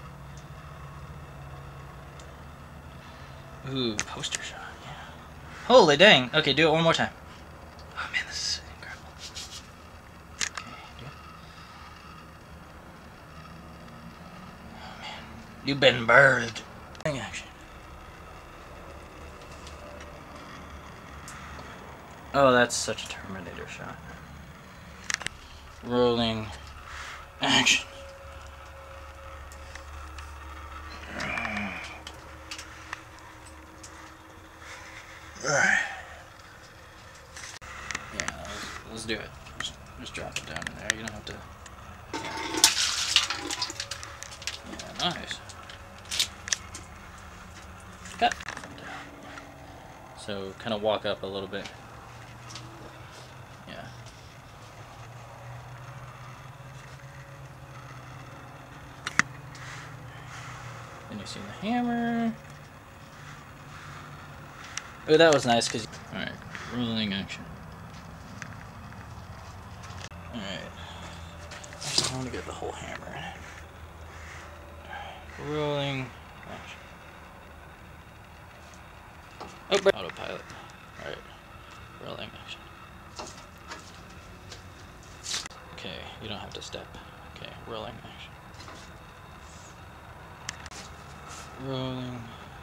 Ooh, poster shot. Yeah. Holy dang. Okay, do it one more time. Oh man, this is incredible. Okay, do it. Oh man, you've been birthed. Action. Oh, that's such a Terminator shot. Rolling action. Alright. Yeah, let's, let's do it. Just, just drop it down in there. You don't have to. Yeah, nice. Cut. So, kind of walk up a little bit. Yeah. Then you see the hammer. Oh, that was nice because. Alright, rolling action. Alright. Actually, I want to get the whole hammer in it. Alright, rolling action. Oh, break. Autopilot. Alright, rolling action. Okay, you don't have to step. Okay, rolling action. Rolling.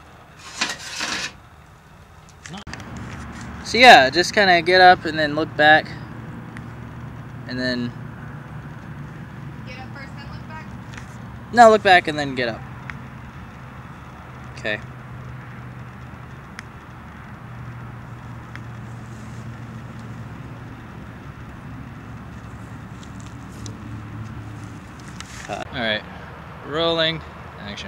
No. So yeah, just kind of get up and then look back, and then Get up first, then look back. no, look back and then get up. Okay. Cut. All right, rolling action.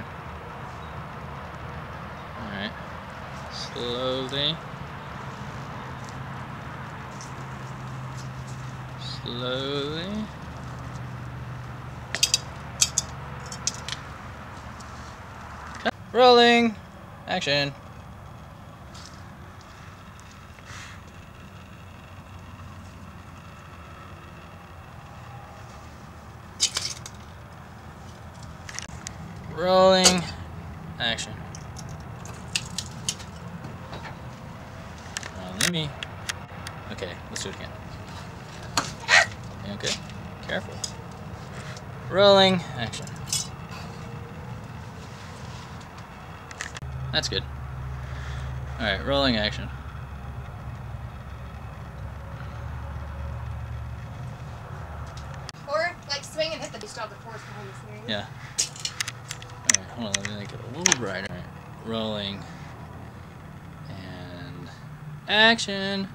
All right, slowly. Slowly. Cut. Rolling. Action. Rolling. Action. Uh, let me. Okay, let's do it again. Okay, careful. Rolling, action. That's good. Alright, rolling action. Or, like, swing and hit the still have the force behind the swing. Yeah. Alright, hold on, let me make it a little brighter. Alright, rolling. And action.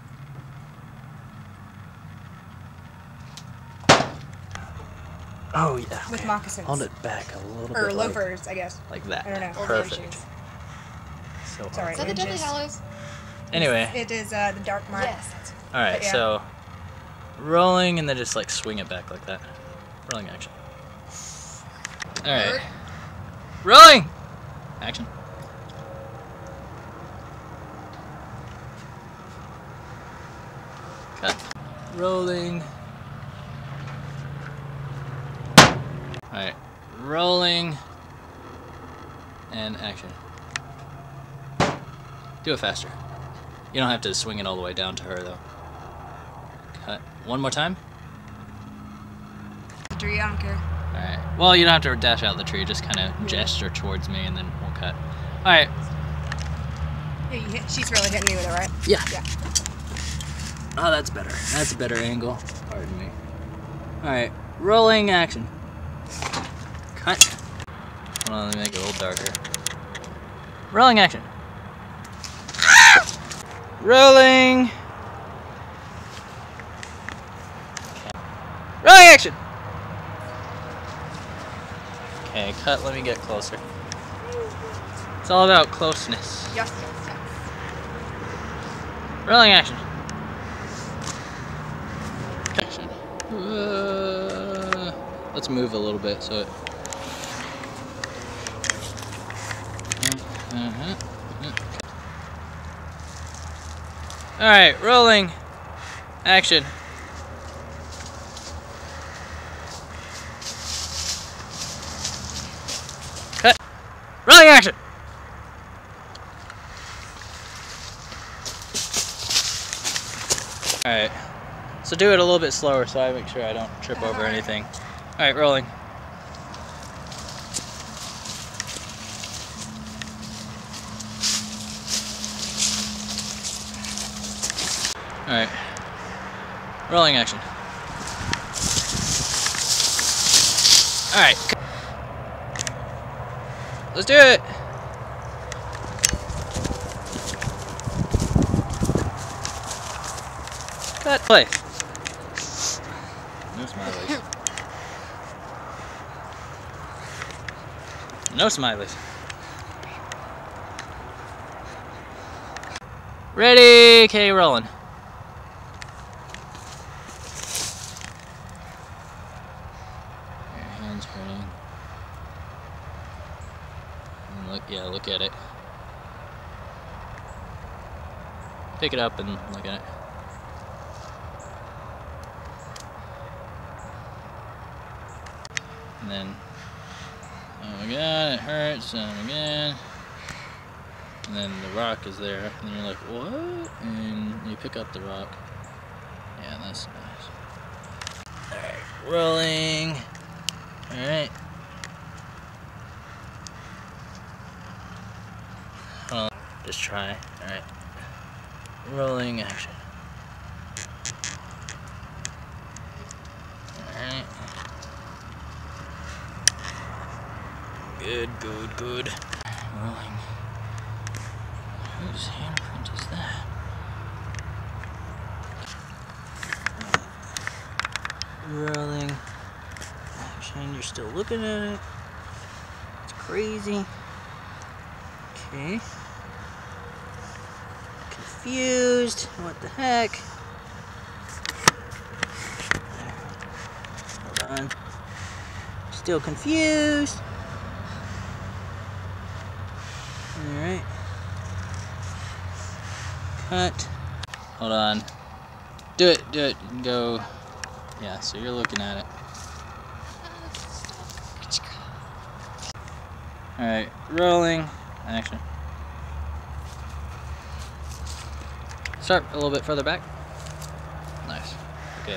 Oh yeah. With okay. moccasins. Hold it back a little Or bit. loafers, I guess. Like, like that. I don't know. Or Perfect. inches. So Sorry. Is that the Deathly Inches. Hallows? Anyway. It is uh, the Dark Mark. Yes. That's Alright, But yeah. so rolling and then just like swing it back like that. Rolling action. Alright. Rolling! Action. Cut. Rolling. Alright. Rolling. and action. Do it faster. You don't have to swing it all the way down to her though. Cut. One more time. Tree, I don't care. Alright. Well, you don't have to dash out the tree, just kind of gesture towards me and then we'll cut. Alright. Yeah, you hit, she's really hitting me with it, right? Yeah. Yeah. Oh, that's better. That's a better angle. Pardon me. Alright. Rolling action. Cut. Hold on, let me make it a little darker. Rolling action. Rolling. Okay. Rolling action. Okay, cut. Let me get closer. It's all about closeness. Yes, yes, yes. Rolling action. Action. Uh, let's move a little bit so it. Uh-huh. All right, rolling. Action. Cut. Rolling action. All right. So do it a little bit slower so I make sure I don't trip over anything. All right, rolling. All right, rolling action. All right, let's do it. Cut, play. No smileys. No smileys. Ready, okay, rolling. Hurting. Look, yeah, look at it. Pick it up and look at it. And then, oh my god, it hurts, and again. And then the rock is there, and you're like, what? And you pick up the rock. Yeah, that's nice. Alright, rolling. Alright. Well, just try. Alright. Rolling action. Alright. Good, good, good. Rolling. Whose handprint is that? Rolling. You're still looking at it. It's crazy. Okay. Confused. What the heck? Hold on. Still confused. Alright. Cut. Hold on. Do it, do it. Go. Yeah, so you're looking at it. Alright, rolling, action. Start a little bit further back. Nice. Okay.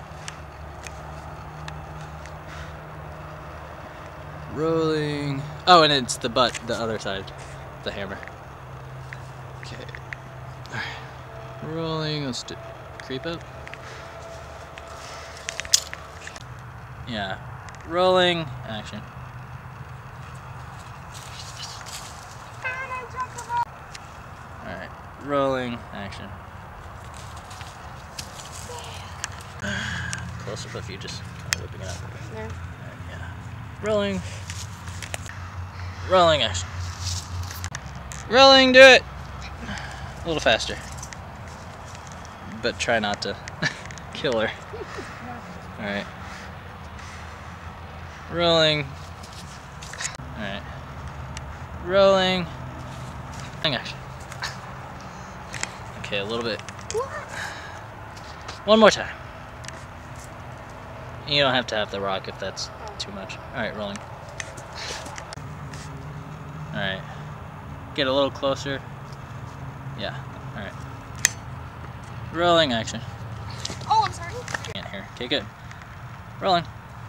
Rolling. Oh, and it's the butt, the other side, the hammer. Okay. Alright. Rolling, let's do creep up. Yeah. Rolling, action. Alright, rolling, action. Close up if you just kind of whipping it up. There. Right, yeah. Rolling. Rolling, action. Rolling, do it! A little faster. But try not to kill her. Alright. Rolling. Alright. Rolling. Action. Okay, a little bit. One more time. You don't have to have the rock if that's too much. Alright, rolling. Alright. Get a little closer. Yeah, alright. Rolling action. Oh, I'm sorry. In here. Okay, good. Rolling.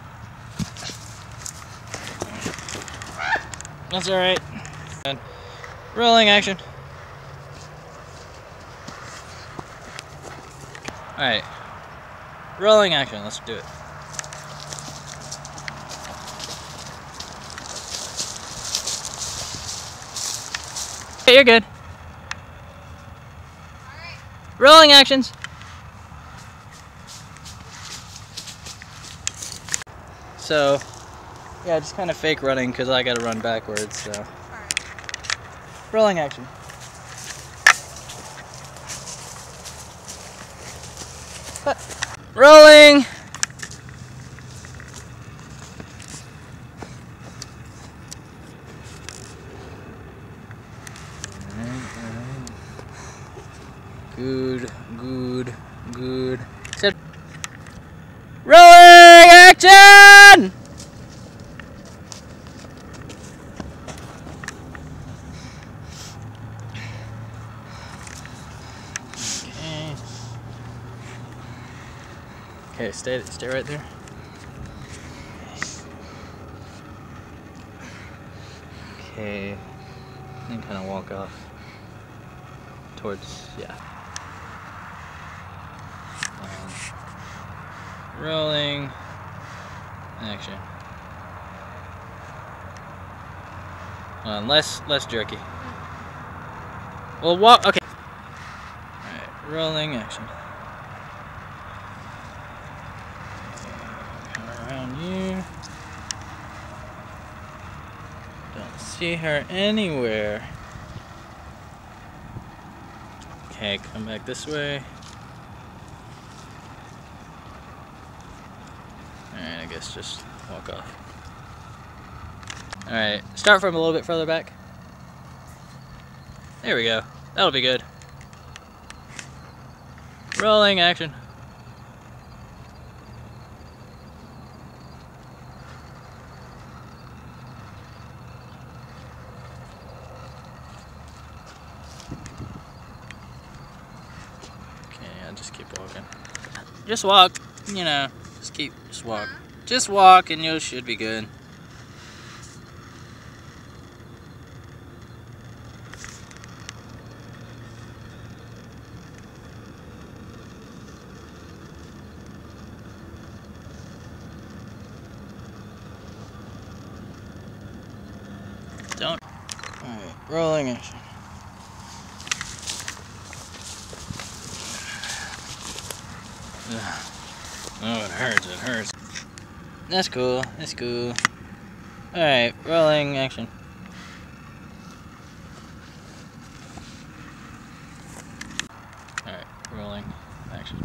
That's alright. Good. Rolling action. Alright. Rolling action. Let's do it. Okay, you're good. Alright. Rolling actions. So, yeah, just kind of fake running because I gotta run backwards, so. Alright. Rolling action. Cut. Rolling! Good, good, good. Set. Rolling action! Okay. Okay, stay, stay right there. Okay. And kind of walk off towards, yeah. Um, rolling action. Uh, less, less jerky. Well, walk. Okay. All right, rolling action. Come around you. Don't see her anywhere. Okay, come back this way. Alright, I guess just walk off. Alright, start from a little bit further back. There we go. That'll be good. Rolling action. Okay, I'll just keep walking. Just walk, you know, just keep, just walk. Just walk and you should be good. Don't. Alright, rolling action. Ugh. Oh, it hurts, it hurts. That's cool, that's cool. Alright, rolling action. Alright, rolling action.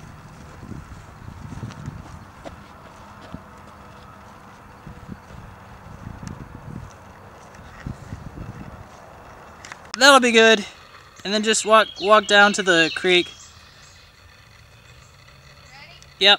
That'll be good. And then just walk walk down to the creek. Ready? Yep.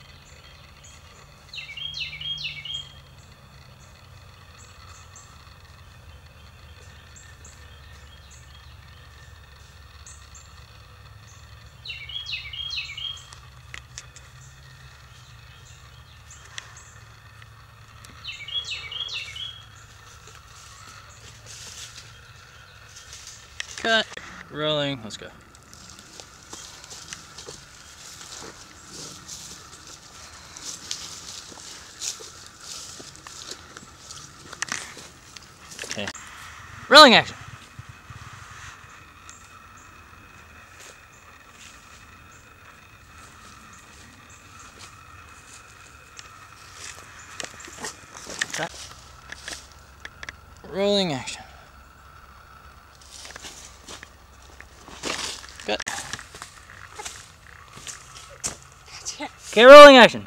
Cut. Rolling. Let's go. Okay. Rolling action. Cut. Rolling action. Cut. Okay, rolling action.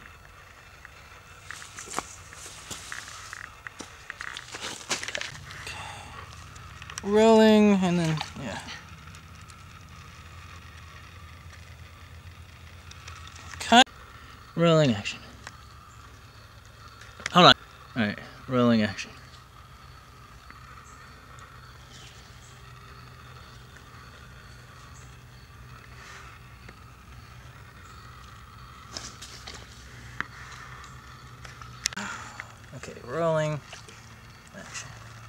Rolling and then, yeah. Cut. Rolling action. Hold on. Alright, rolling action. Okay, rolling. Action.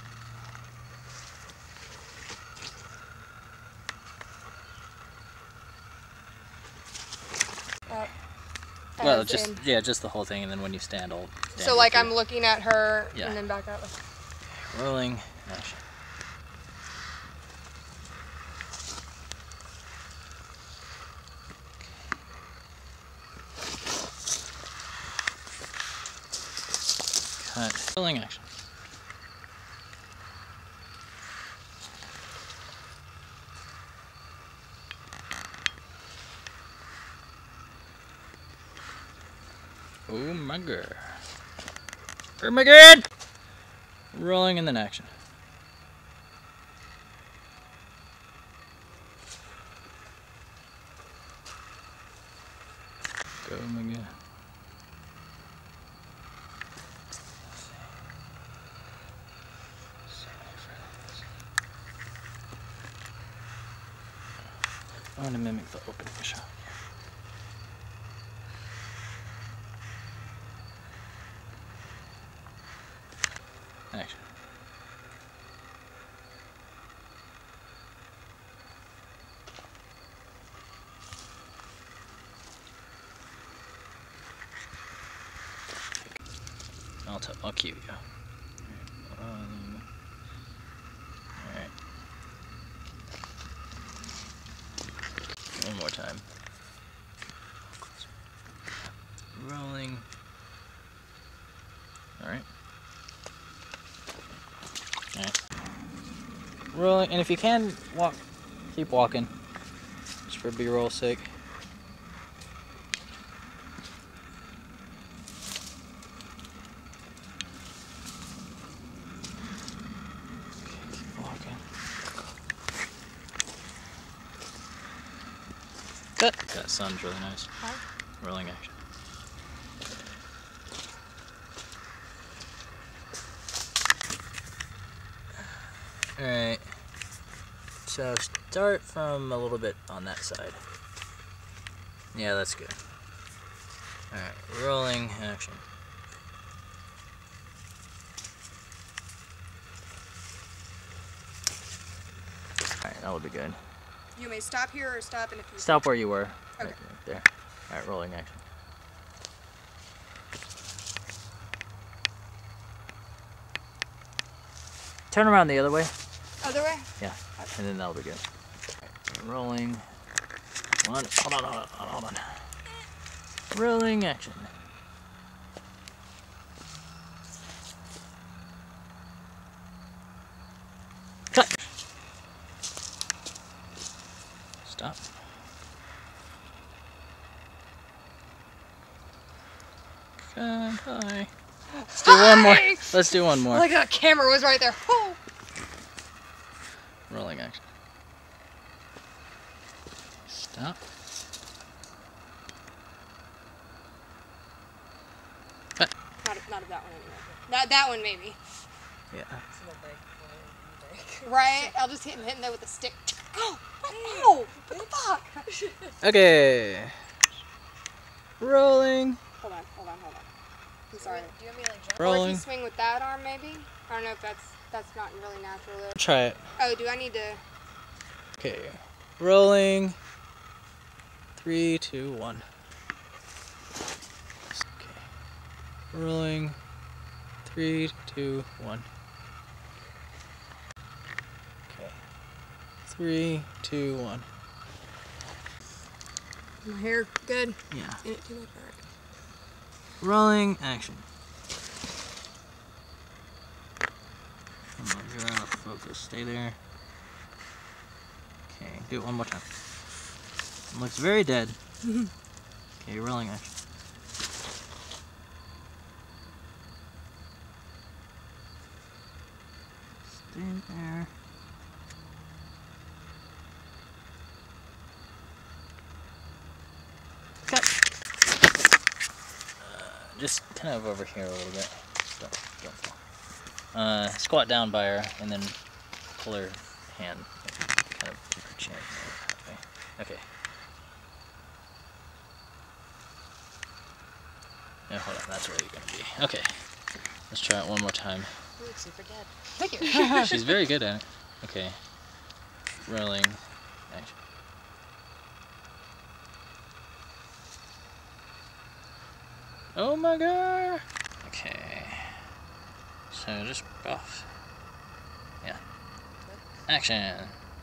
Up. Well, As just in- yeah, just the whole thing, and then when you stand, I'll. Stand So like with I'm you. looking at her Yeah. and then back up. Rolling. Action. Cut. Rolling. Action. Oh my god. Oh my god! Rolling and then action. Go my god. I want to mimic the opening shot. Action. I'll t I'll cue you. Um, all right. One more time. Rolling. All right. All right. Rolling, and if you can walk, keep walking, just for B-roll sake. Keep walking. Cut. That sun's really nice. Huh? Rolling action. Alright, so start from a little bit on that side. Yeah, that's good. Alright, rolling action. Alright, that'll be good. You may stop here or stop in a few. Stop where you were. Okay. Right, right there. Alright, rolling action. Turn around the other way. Other way? Yeah, and then that'll be good. Right, rolling. One. Hold on, hold on, hold on. Rolling action. Cut. Stop. Cut. Hi. Let's do one more. Hi! Let's do one more. Like that camera was right there. Oh. Rolling action. Stop. Cut. Not, not of that one anyway. That, that one maybe. Yeah. Right? I'll just hit him, hit him there with a stick. Oh! Oh! What the fuck? Okay. Rolling. Hold on, hold on, hold on. I'm sorry. Do you want me to like jump? Or if Rolling. you swing with that arm maybe? I don't know if that's that's not really natural though. Try it. Oh, do I need to... Okay. Rolling. Three, two, one. Okay. Rolling. Three, two, one. Okay. Three, two, one. My hair good? Yeah. In it too much? Alright. Rolling action. Come on, you're out of focus. Stay there. Okay, do it one more time. It looks very dead. Okay, rolling action. Stay there. Cut. Uh, just kind of over here a little bit. Don't, don't fall. Uh, squat down by her and then pull her hand, kind of keep her chin. Okay. No, hold on, that's where you're gonna be. Okay. Let's try it one more time. You look super dead. Thank you. She's very good at it. Okay. Rolling. Action. Oh my god! Okay. So just off. Yeah. Action!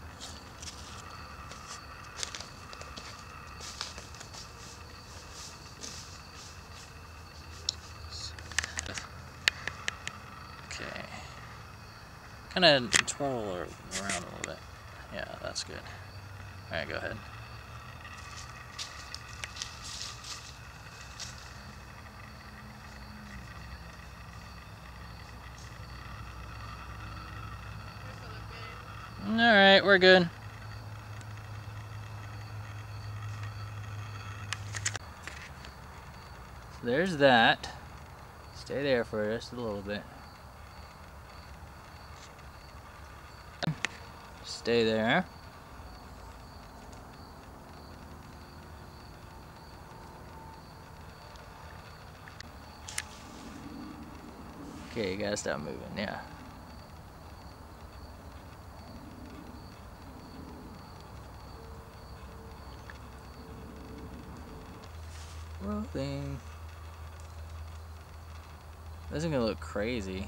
Okay. Kind of twirl her around a little bit. Yeah, that's good. Alright, go ahead. Alright, we're good. So there's that. Stay there for just a little bit. Stay there. Okay, you gotta stop moving, yeah. Rolling. This is gonna look crazy.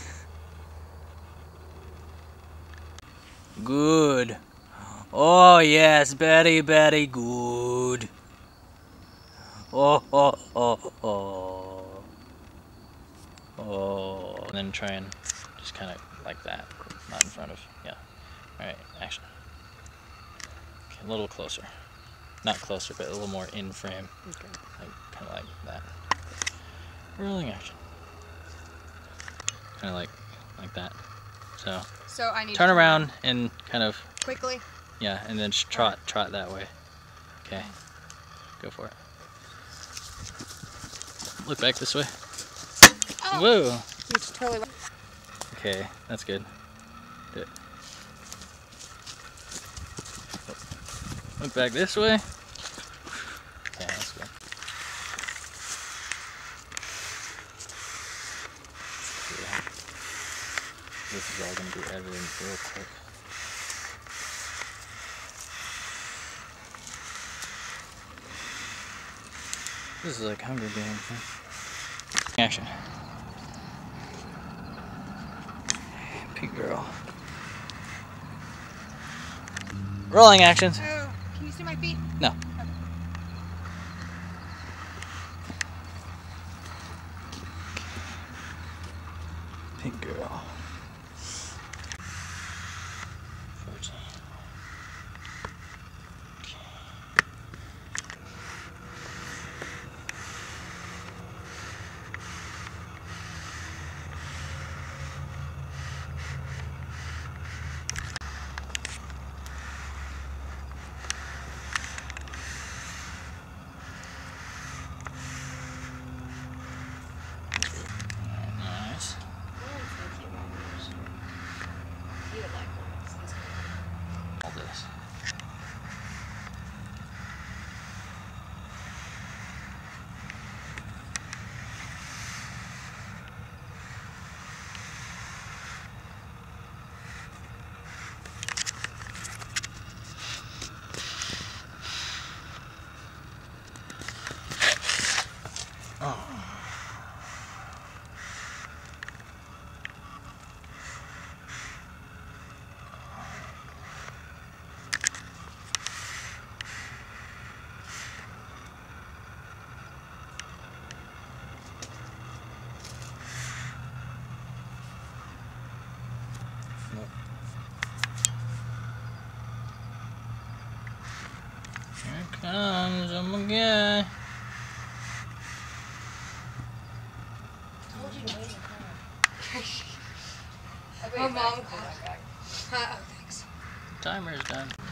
Good. Oh yes, very, very good. Oh, oh, oh, oh. Oh. And then try and just kind of like that. Not in front of, yeah. Alright, action. Okay, a little closer. Not closer, but a little more in frame. Okay. Like, kind of like that. Rolling action. Kind of like, like that. So, So I need turn to around and kind of, quickly. yeah, and then just trot, trot that way. Okay, go for it. Look back this way. Oh. Whoa. You just totally. Okay, that's good. Do it. Look back this way. Okay, that's good. Yeah. This is all going to be edited real quick. This is like Hunger Games. Huh? Action. Pink girl. Rolling actions. Oh, can you see my feet? No. Pink girl. fourteen. Okay. Nice. You would like hormones. All this. Here comes oh my guy. Told you to wait in the car. My mom called. Huh, oh, thanks. Timer's done.